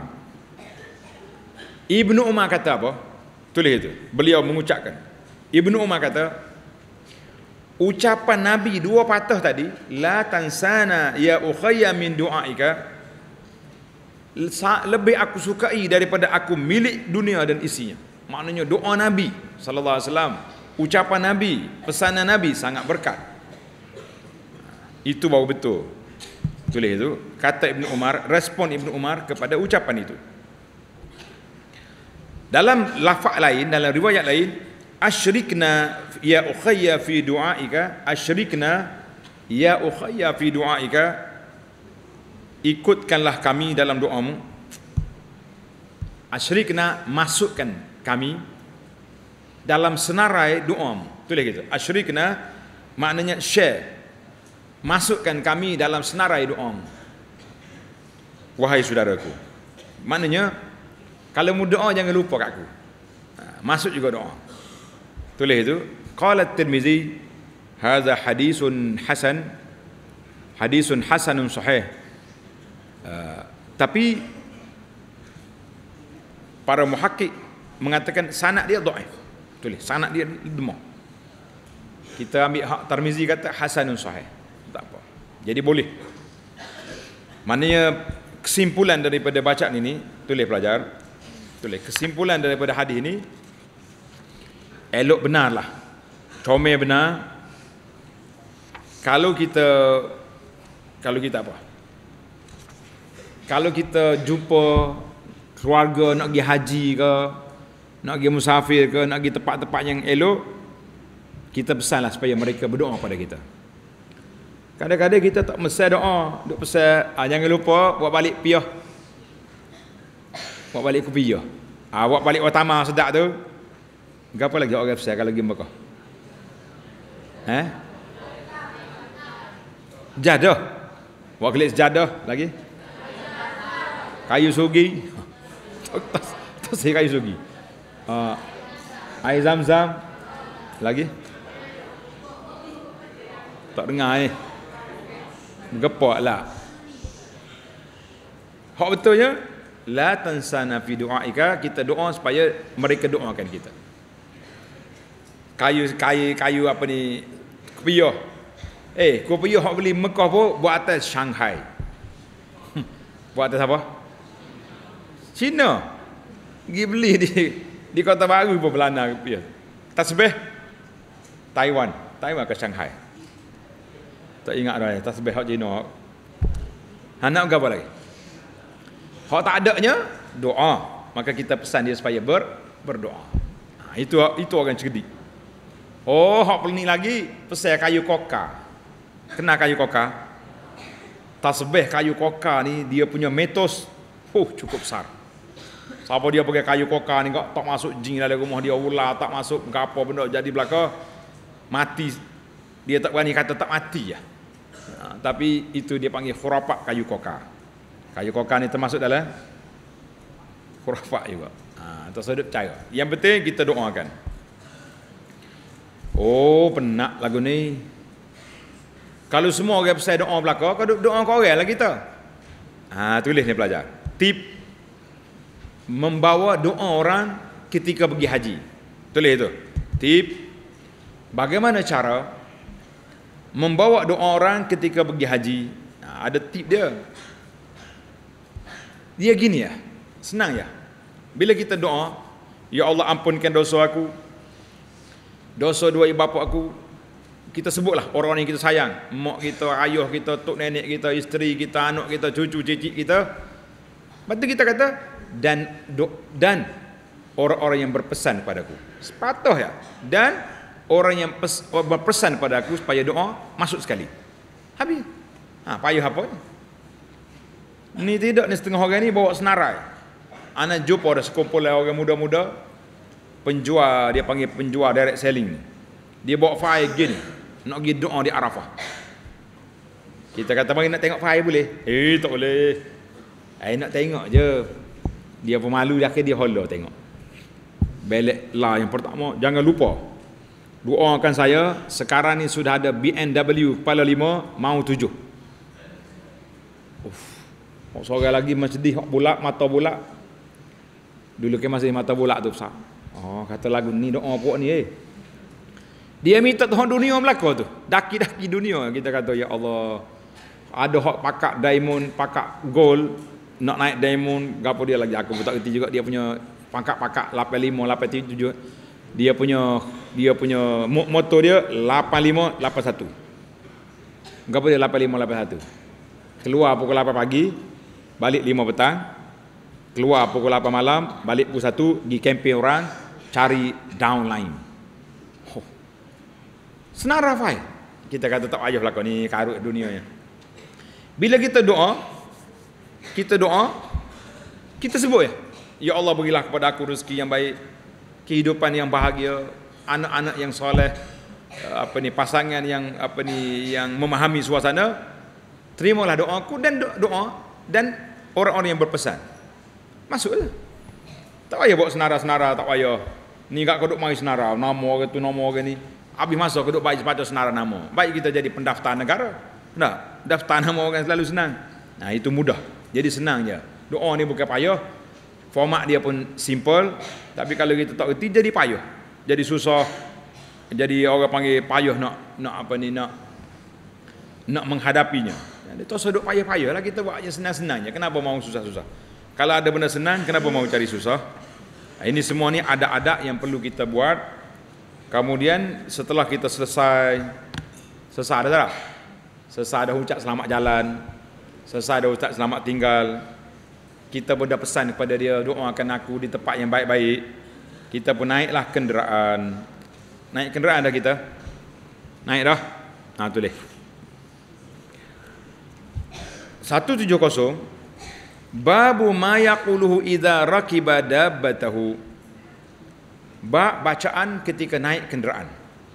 Ibnu Umar kata apa? Tulis itu, beliau mengucapkan. Ibnu Umar kata, ucapan Nabi dua patah tadi, la tansana ya ukhayya min du'aika, lebih aku sukai daripada aku milik dunia dan isinya. Maknanya doa Nabi sallallahu alaihi wasallam, ucapan Nabi, pesanan Nabi sangat berkat. Itu baru betul. Tulis itu, kata Ibnu Umar, respon Ibnu Umar kepada ucapan itu. Dalam lafaz lain, dalam riwayat lain, asyrikna ya ukhayya fi du'aika, asyrikna ya ukhayya fi du'aika, ikutkanlah kami dalam doamu. Asyrikna, masukkan kami dalam senarai doamu. Tulis gitu. Asyrikna maknanya share, masukkan kami dalam senarai doamu, wahai saudaraku. Maknanya kalau mu doa jangan lupa kat aku. Masuk juga doa. Tulis itu. Qala At-Tirmizi, hadza hadisun hasan, hadisun hasanun sahih. Tapi para muhakkik mengatakan sanad dia dhaif. Tulis, sanad dia lemah. Kita ambil hak Tirmizi kata hasanun sahih. Tak apa. Jadi boleh. Maknanya kesimpulan daripada bacaan ini, tulis pelajar, tulis kesimpulan daripada hadis ini, elok benarlah, comel benar. Kalau kita apa? Kalau kita jumpa keluarga nak pergi haji ke, nak pergi musafir ke, nak pergi tempat-tempat yang elok, kita pesanlah supaya mereka berdoa pada kita. Kadang-kadang kita tak mesti doa, duk pesan, jangan lupa buat balik piyah. Buat balik kopiah. Buat balik watama sedap tu. Apa lagi orang pesan kalau pergi Mekah? Jadah. Buat kelik sejadah lagi. Kayu sugi. Tak saya kayu sugi. Air zam-zam lagi. Tak dengar ni. Gepak lah. Hak betulnya, la tansana fi du'aika, kita doa supaya mereka doakan kita. Kayu apa ni? Kopiah. Kopiah hak beli Mekah pun buat atas Shanghai. Buat atas apa? Cina. Pergi beli di Kota Baru pun Belanda ya. Tasbih Taiwan ke Shanghai. Tak ingat dah tasbih hak Cina. Nak apa lagi? Hak tak adanya doa. Maka kita pesan dia supaya berdoa. Itu orang cerdik. Oh, hak pelni lagi pesan kayu koka. Kena kayu koka. Tasbih kayu koka ni dia punya metos cukup besar. Siapa dia pakai kayu koka ni tak masuk jin dalam rumah dia, ular tak masuk apa benda jadi belaka mati. Dia tak berani kata tak mati ya. Tapi itu dia panggil khurafat kayu koka. Kayu koka ni termasuk dalam khurafat juga. Tak sedap percaya. Yang penting kita doakan. Oh, penat lagu ni. Kalau semua orang pasal doa belaka, kau doa kau orang lah kita. Tulis ni pelajar. Tip membawa doa orang ketika pergi haji. Tulis itu. Tip bagaimana cara membawa doa orang ketika pergi haji. Ada tip dia. Dia gini ya. Senang ya. Bila kita doa, ya Allah ampunkan dosa aku, dosa dua ibu bapa aku. Kita sebutlah orang yang kita sayang, mak kita, ayah kita, tok nenek kita, isteri kita, anak kita, cucu cicit kita. Lepas tu kita kata dan orang-orang yang berpesan padaku. Sepatah ya. Dan orang yang berpesan padaku supaya doa masuk sekali. Habis. Payah apa ni? Ni tidak ni setengah orang ni bawa senarai. Ana jumpa ada sekumpulan orang muda-muda penjual, dia panggil penjual direct selling ni. Dia bawa file gini, nak pergi doa di Arafah. Kita kata mari nak tengok file boleh? Tak boleh. Nak tengok je. Dia pemalu dah dia holla tengok. Belek lah yang pertama, jangan lupa doakan saya, sekarang ni sudah ada BMW kepala 5 mau 7. Seorang lagi macam sedih bulat, mata bulat. Dulu ke masih mata bulat tu besar. Kata lagu ni doa pok ni Dia minta Tuhan dunia belaka tu. Daki-daki dunia. Kita kata ya Allah, ada hak pakak diamond, pakak gold, nak naik diamond, gapo dia lagi aku tak kerti juga. Dia punya pakak-pakak 85, 87. Dia punya motor dia 85, 81. Gapo dia 85, 81. Keluar pukul 8 pagi, balik 5 petang. Keluar pukul 8 malam, balik pukul 1, pergi camping orang, cari downline. Senar Rafai. Kita kata tak payah belaka ni karut dunianya. Bila kita doa, kita sebut ya. Ya Allah berilah kepada aku rezeki yang baik, kehidupan yang bahagia, anak-anak yang soleh, pasangan yang yang memahami suasana. Terimalah doaku dan doa dan orang-orang yang berpesan. Masuklah. Tak payah buat senara-senara, tak payah. Ni gak kodok mari senara, nama orang tu nama orang ni. Habis masa kodok baik sepatutnya senara nama. Baik kita jadi pendaftar negara. Nah, daftar nama orang selalu senang. Itu mudah. Jadi senang je. Doa ni bukan payah. Format dia pun simple, tapi kalau kita tak reti jadi payah. Jadi susah. Jadi orang panggil payah nak menghadapinya. Dia tak seduk payah-payah lah, kita buat je senang-senangnya. Kenapa mau susah-susah? Kalau ada benda senang, kenapa mau cari susah? Ini semua ni ada yang perlu kita buat. Kemudian setelah kita selesai dah. Selesai dah ucap selamat jalan, selesai dah ucap selamat tinggal, kita pun dah pesan kepada dia, doakan aku di tempat yang baik-baik. Kita pun naiklah kenderaan. Naik kenderaan dah kita? Naik dah? Tulis 170 Babu ma yaquluhu idza rakiba dabbatahu. Bacaan ketika naik kenderaan.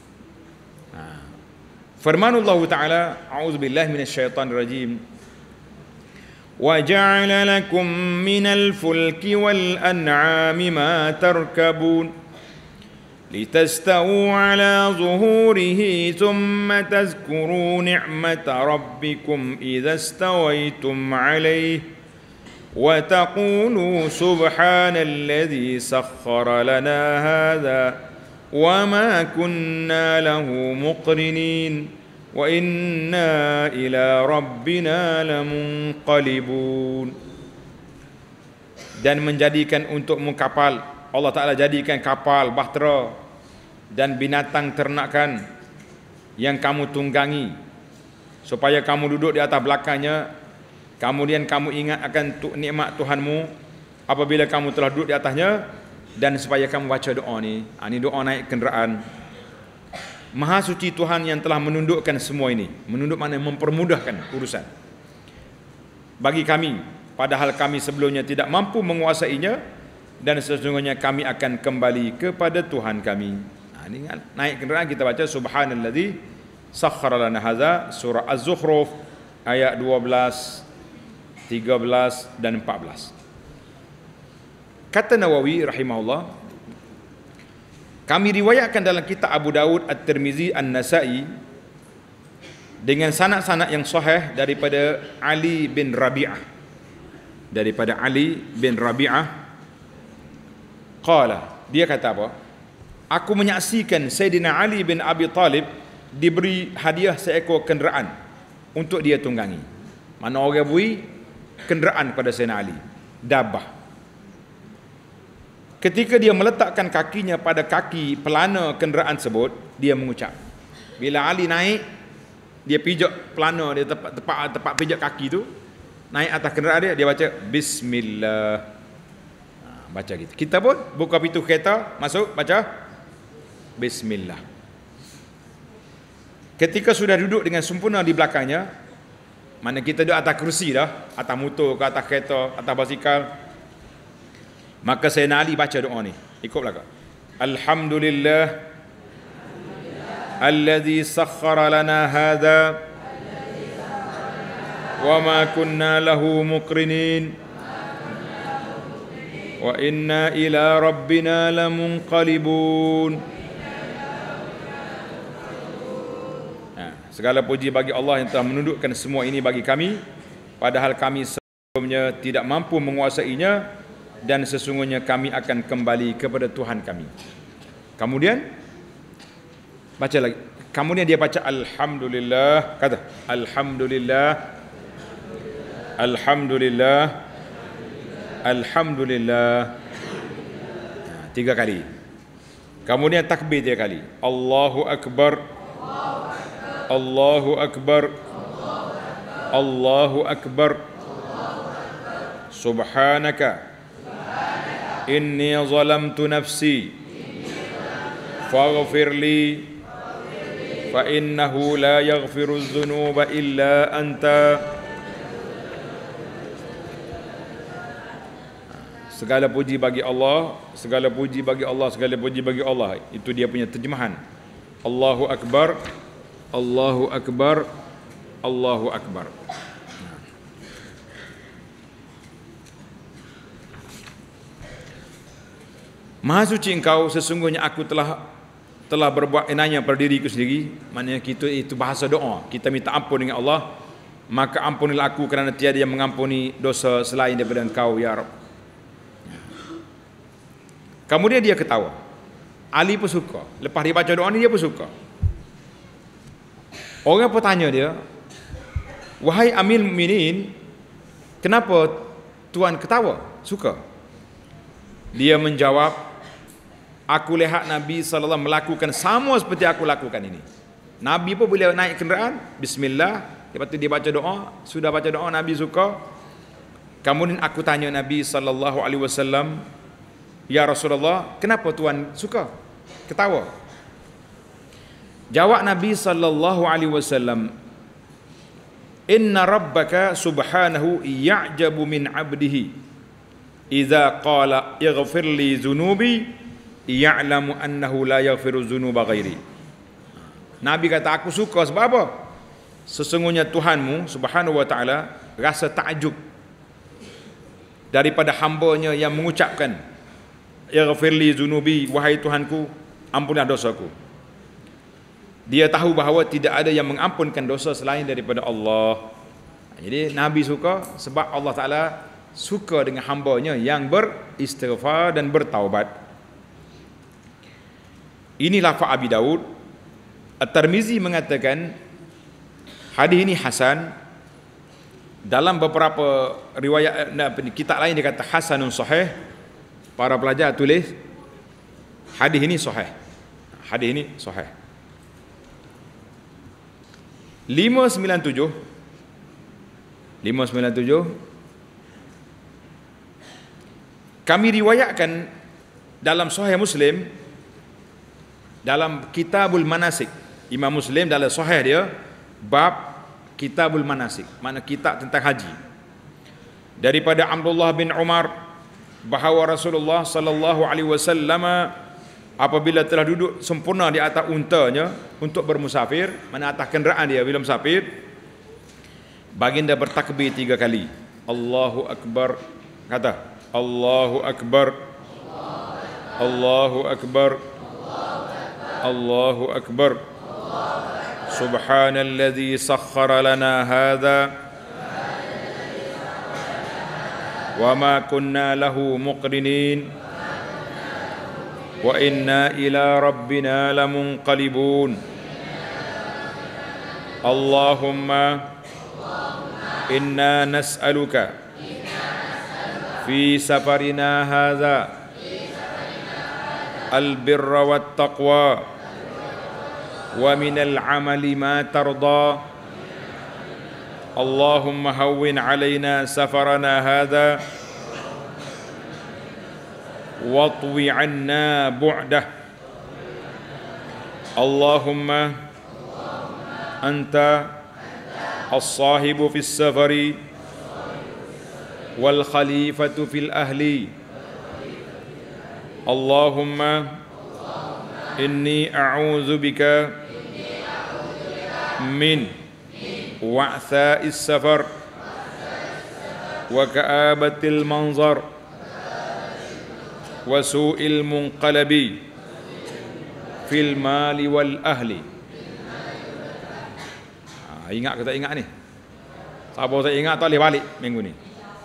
Firmanullah Ta'ala, a'udzubillahi minasyaitonir rajim. Wa ja'ala lakum minal fulki wal an'ami ma tarkabun litastawu ala zuhurihi thumma tazkuru ni'mata rabbikum idza stawaitum alayhi وتقولوا سبحان الذي سخر لنا هذا وما كنا له مقرنين وإنا إلى ربنا لمنقلبون. dan menjadikan untukmu kapal. Allah Ta'ala jadikan kapal, bahtera dan binatang ternakan yang kamu tunggangi, supaya kamu duduk di atas belakangnya. Kemudian kamu ingat akan nikmat Tuhanmu apabila kamu telah duduk di atasnya, dan supaya kamu baca doa ni. Ini doa naik kenderaan. Maha suci Tuhan yang telah menundukkan semua ini. Menunduk maknanya mempermudahkan urusan bagi kami, padahal kami sebelumnya tidak mampu menguasainya, dan sesungguhnya kami akan kembali kepada Tuhan kami. Ini naik kenderaan kita baca subhanalladzi sakhkhara lana hadza, surah Az-Zukhruf ayat 12, 13 dan 14. Kata Nawawi rahimahullah, kami riwayatkan dalam kitab Abu Daud, At-Tirmizi, An-Nasa'i dengan sanad-sanad yang sahih daripada Ali bin Rabi'ah, qala, dia kata apa? Aku menyaksikan Sayyidina Ali bin Abi Talib diberi hadiah seekor kenderaan untuk dia tunggangi. Mana orang beri kenderaan pada Sayyidina Ali, dabah. Ketika dia meletakkan kakinya pada kaki pelana kenderaan tersebut, dia mengucap. Bila Ali naik, dia pijak pelana dia, tepat pijak kaki tu, naik atas kenderaan dia baca Bismillah. Baca gitu. Kita pun buka pintu kereta, masuk, baca Bismillah. Ketika sudah duduk dengan sempurna di belakangnya, mana kita duduk atas kursi dah, atas motor ke atas kereta, atas basikal, maka Sayyidina Ali baca doa ni. Ikut belakang. Alhamdulillah alladzi sakhkhara lana hadza wa ma kunna lahu muqrinin wa inna ila rabbina lamunqalibun. Segala puji bagi Allah yang telah menundukkan semua ini bagi kami, padahal kami sebelumnya tidak mampu menguasainya, dan sesungguhnya kami akan kembali kepada Tuhan kami. Kemudian baca lagi. Kemudian dia baca Alhamdulillah, kata Alhamdulillah, Alhamdulillah, Alhamdulillah, 3 kali. Kemudian takbir 3 kali. Allahu Akbar, Allahu Akbar, Allahu Akbar, Subhanaka inni zalamtu nafsi faghfir li fa innahu la yaghfiru dzunuba illa anta. Segala puji bagi Allah, segala puji bagi Allah, segala puji bagi Allah. Itu dia punya terjemahan. Allahu Akbar, Allahu Akbar, Allahu Akbar. Maha suci Engkau, sesungguhnya aku telah berbuat enaknya pada diriku sendiri. Maknanya kita itu bahasa doa. Kita minta ampun dengan Allah, maka ampunilah aku kerana tiada yang mengampuni dosa selain daripada Engkau ya Rabb. Kemudian dia ketawa. Ali pun suka. Lepas dia baca doa ni, dia pun suka. Orang pun tanya dia, wahai Amir Mukminin, kenapa Tuan ketawa? Suka? Dia menjawab, aku lihat Nabi SAW melakukan sama seperti aku lakukan ini. Nabi pun boleh naik kenderaan, Bismillah, lepas tu dia baca doa. Sudah baca doa, Nabi suka. Kemudian aku tanya Nabi SAW, ya Rasulullah, kenapa Tuan suka? Ketawa. Jawab Nabi SAW, inna rabbaka subhanahu ya'jabu min abdihi idza qala ighfir li dhunubi ya'lamu annahu la yaghfiru dhunuba ghairi. Nabi kata, aku suka sebab apa? Sesungguhnya Tuhanmu subhanahu wa ta'ala rasa takjub daripada hambanya yang mengucapkan ighfir li dhunubi, wahai Tuhanku, ampunilah dosaku. Dia tahu bahawa tidak ada yang mengampunkan dosa selain daripada Allah. Jadi Nabi suka sebab Allah Ta'ala suka dengan hambanya yang beristighfar dan bertaubat. Ini lafaz Abi Daud. At-Tirmizi mengatakan hadis ini hasan. Dalam beberapa riwayat kitab lain dia kata hasanun sahih. Para pelajar tulis hadis ini sahih. Hadis ini sahih. 597 kami riwayatkan dalam Sahih Muslim dalam Kitabul Manasik. Imam Muslim dalam Sahih dia bab Kitabul Manasik, makna kitab tentang haji. Daripada Abdullah bin Umar bahawa Rasulullah sallallahu alaihi wasallam apabila telah duduk sempurna di atas untanya untuk bermusafir, mana atas kenderaan dia bila musafir, baginda bertakbir 3 kali. Allahu Akbar, kata Allahu Akbar, Allahu Akbar, Allahu Akbar, Subhanalladzi sakhkhara lana hadza wa ma kunna lahu muqrinin wa inna ila rabbina lamunqalibun. Allahumma inna nas'aluka fi safarina hadza albirra wat taqwa wa minal amali ma tarda. Allahumma hawwin alaina safarana hadza watwi anna bu'dah. Allahumma anta as-sahibu fis safari wal khalifatu fil ahli. Allahumma inni a'udzu bika min wa'tha'is safar wa ka'abatil manzar wa su'il munqalabi fil mali wal ahli. Ingat ke tak ingat ni? Siapa tak ingat tak boleh balik minggu ni.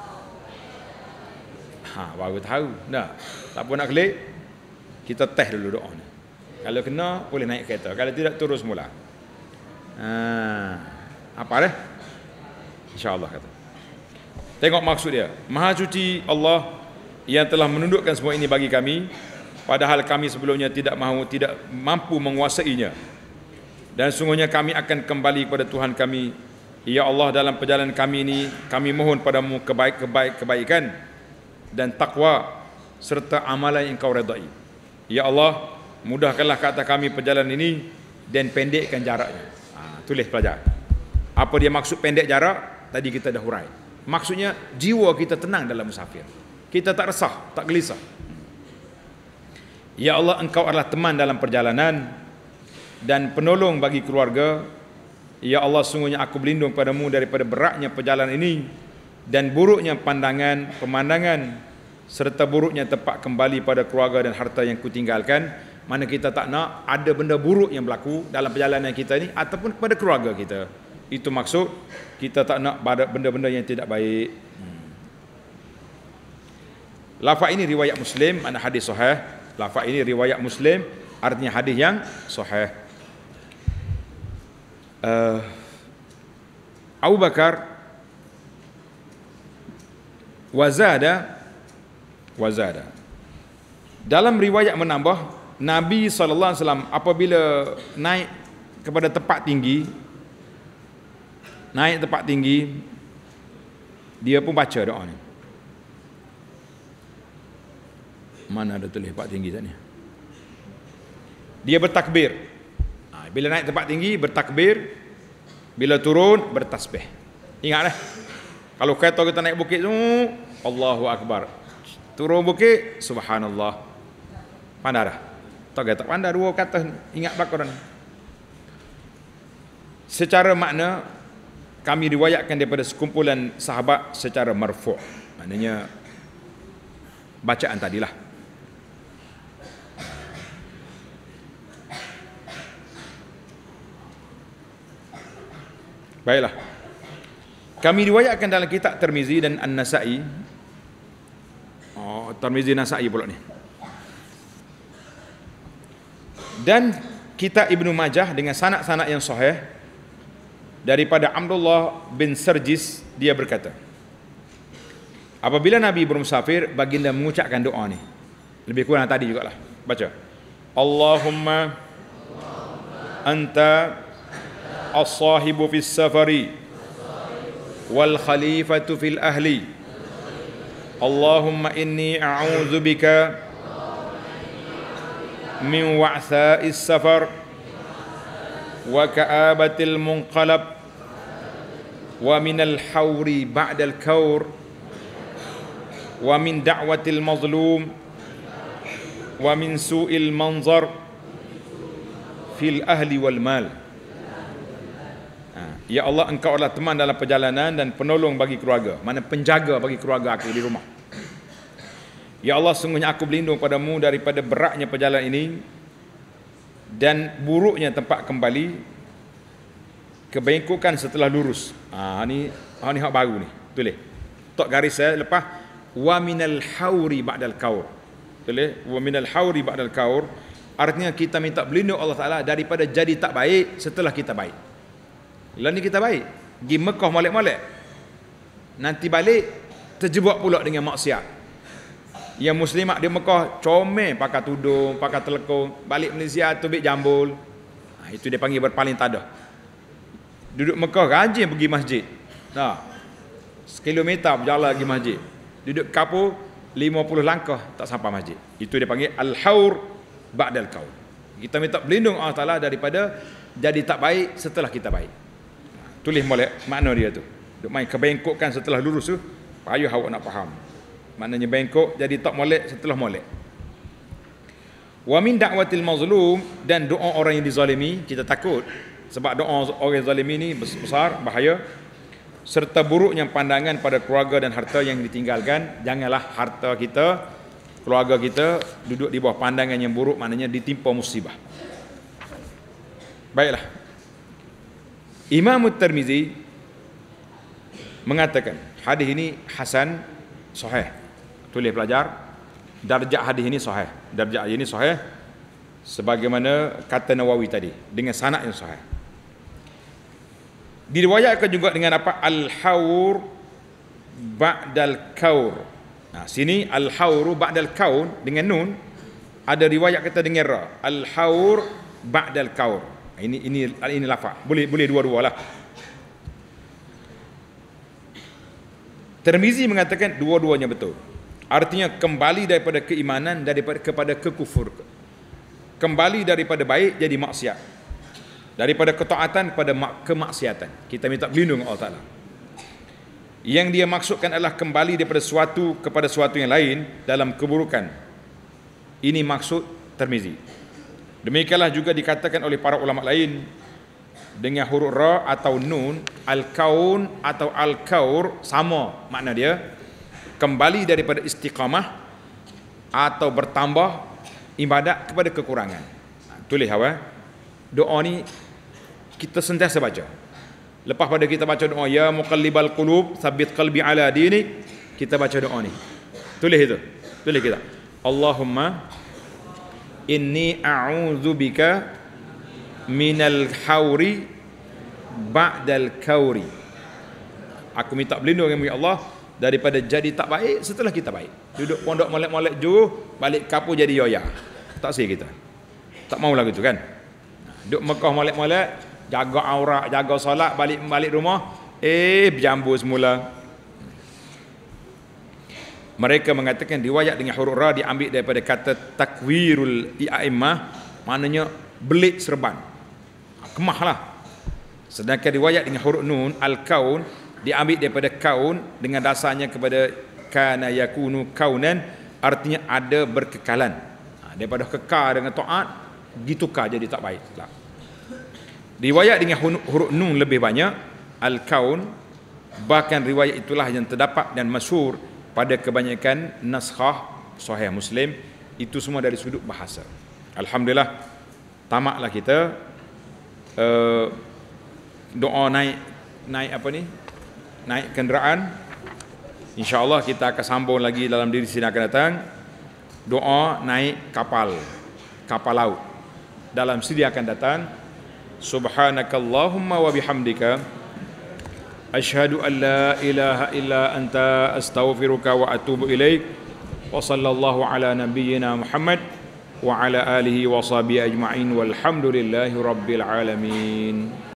Baru tahu. Dah. Tak apa nak klik, kita test dulu doa ni. Kalau kena boleh naik kereta, kalau tidak terus mula. Apa dah? InsyaAllah kata. Tengok maksud dia. Maha suci Allah yang telah menundukkan semua ini bagi kami, padahal kami sebelumnya tidak mampu menguasainya. Dan sungguhnya kami akan kembali kepada Tuhan kami. Ya Allah, dalam perjalanan kami ini kami mohon padamu kebaikan dan takwa serta amalan yang kau redai. Ya Allah, mudahkanlah kata kami perjalanan ini dan pendekkan jaraknya. Tulis pelajar. Apa dia maksud pendek jarak? Tadi kita dah hurai. Maksudnya jiwa kita tenang dalam musafir. Kita tak resah, tak gelisah. Ya Allah, engkau adalah teman dalam perjalanan dan penolong bagi keluarga. Ya Allah, sungguhnya aku berlindung padamu daripada beratnya perjalanan ini dan buruknya pemandangan serta buruknya tempat kembali pada keluarga dan harta yang kutinggalkan. Mana kita tak nak ada benda buruk yang berlaku dalam perjalanan kita ni ataupun kepada keluarga kita. Itu maksud kita tak nak benda-benda yang tidak baik. Lafaz ini riwayat Muslim, makna hadis sahih. Lafaz ini riwayat Muslim, artinya hadis yang sahih. Abu Bakar wazada dalam riwayat menambah, Nabi SAW apabila naik kepada tempat tinggi, dia pun baca doa ni. Mana ada tulis tempat tinggi tadi? Dia bertakbir. Bila naik tempat tinggi bertakbir, bila turun bertasbih. Ingatlah, kalau kereta kita naik bukit tu, Allahu Akbar. Turun bukit, Subhanallah. Pandai dah? Tak pandai dua kata, ingat belakang. Secara makna kami riwayatkan daripada sekumpulan sahabat secara marfu'. Maknanya bacaan tadilah. Baiklah. Kami riwayatkan dalam kitab Tirmizi dan An-Nasa'i. Tirmizi Nasa'i pula ni. Dan kitab Ibnu Majah dengan sanad-sanad yang sahih daripada Abdullah bin Sarjis, dia berkata, apabila Nabi bermusafir, baginda mengucapkan doa ni. Lebih kurang tadi jugalah. Baca. Allahumma anta as-sahibu fis safari wal khalifatu fil ahli. Allahumma inni a'udzu bika min wa'tha'is safar wa ka'abatil munqalab wa minal hawri ba'dal kawr wa min da'watil mazlum wa min su'il manzar fil ahli wal mal. Ya Allah, engkau adalah teman dalam perjalanan dan penolong bagi keluarga, mana penjaga bagi keluarga aku di rumah. Ya Allah, sungguhnya aku berlindung padamu daripada beratnya perjalanan ini dan buruknya tempat kembali, kebengkokan setelah lurus. Ni hak baru ni. Tulis. Tok garis saya lepas wa minal hauri ba'dal kaur. Tulis wa minal hauri ba'dal kaur, artinya kita minta berlindung Allah Taala daripada jadi tak baik setelah kita baik. Lah ni kita baik, pergi Mekah molek-molek, nanti balik terjebak pula dengan maksiat. Yang muslimat di Mekah comel pakai tudung, pakai telekung, balik Malaysia tubik jambul. Itu dia panggil berpaling tadah. Duduk Mekah rajin pergi masjid. Sekilometer berjalan pergi masjid. Duduk Kapur 50 langkah tak sampai masjid. Itu dia panggil al-haur ba'dal kaur. Kita minta berlindung Allah Taala daripada jadi tak baik setelah kita baik. Tulis molek makna dia tu. Duk main kebengkokkan setelah lurus tu, payah awak nak faham. Maknanya bengkok jadi tak molek setelah molek. Wa min da'watil mazlum, dan doa orang yang dizalimi, kita takut sebab doa orang yang zalimi ni besar bahaya, serta buruknya pandangan pada keluarga dan harta yang ditinggalkan. Janganlah harta kita, keluarga kita duduk di bawah pandangan yang buruk, maknanya ditimpa musibah. Baiklah. Imam Tirmizi mengatakan hadis ini hasan sahih. Tulis pelajar, darjah hadis ini sahih. Darjah ini sahih sebagaimana kata Nawawi tadi, dengan sanad yang sahih. Diriwayatkan juga dengan apa? Al-haur ba'dal kaur. Sini al-hauru ba'dal kaun dengan nun, ada riwayat kata dengan ra. Al-haur ba'dal kaur. Ini lafaz. Boleh dua-dua lah. Tirmizi mengatakan dua-duanya betul. Artinya kembali daripada keimanan kepada kekufur. Kembali daripada baik jadi maksiat. Daripada ketaatan kepada kemaksiatan. Kita minta berlindung Allah Taala. Yang dia maksudkan adalah kembali daripada suatu kepada suatu yang lain dalam keburukan. Ini maksud Tirmizi. Demikianlah juga dikatakan oleh para ulama lain dengan huruf ra atau nun, al-kaun atau al-kaur, sama makna dia, kembali daripada istiqamah atau bertambah ibadat kepada kekurangan. Tulis awal. Doa ni kita sentiasa baca. Lepas pada kita baca doa ya muqallibal qulub tsabbit qalbi ala dinik, kita baca doa ni. Tulis itu. Tulis kita. Allahumma inni a'udzu bika minal hauri ba'dal kauri. Aku minta berlindung dengan ya Allah daripada jadi tak baik setelah kita baik. Duduk pondok molek-molek jauh, balik Kapur jadi yoya. Tak sih kita. Tak maulah gitu kan. Duduk Mekah molek-molek, jaga aurat, jaga solat, balik rumah, berjambur semula. Mereka mengatakan riwayat dengan huruf ra diambil daripada kata takwirul i'aimah, maknanya belit serban, kemah lah. Sedangkan riwayat dengan huruf nun al-kaun diambil daripada kaun dengan dasarnya kepada kana yakunu kaunan, artinya ada berkekalan. Daripada kekal dengan taat ditukar jadi tak baik. Riwayat dengan huruf nun lebih banyak al-kaun, bahkan riwayat itulah yang terdapat dan masyhur pada kebanyakan naskah Sahih Muslim. Itu semua dari sudut bahasa. Alhamdulillah, tamatlah kita doa naik kenderaan. InsyaAllah kita akan sambung lagi dalam diri sini akan datang. Doa naik kapal laut dalam sidi akan datang. Subhanakallahumma wa bihamdika asyhadu an la ilaha illa anta astaghfiruka wa atubu ilaik. Wa sallallahu ala nabiyyina Muhammad wa ala alihi wa sahbihi ajma'in walhamdulillahi rabbil alamin.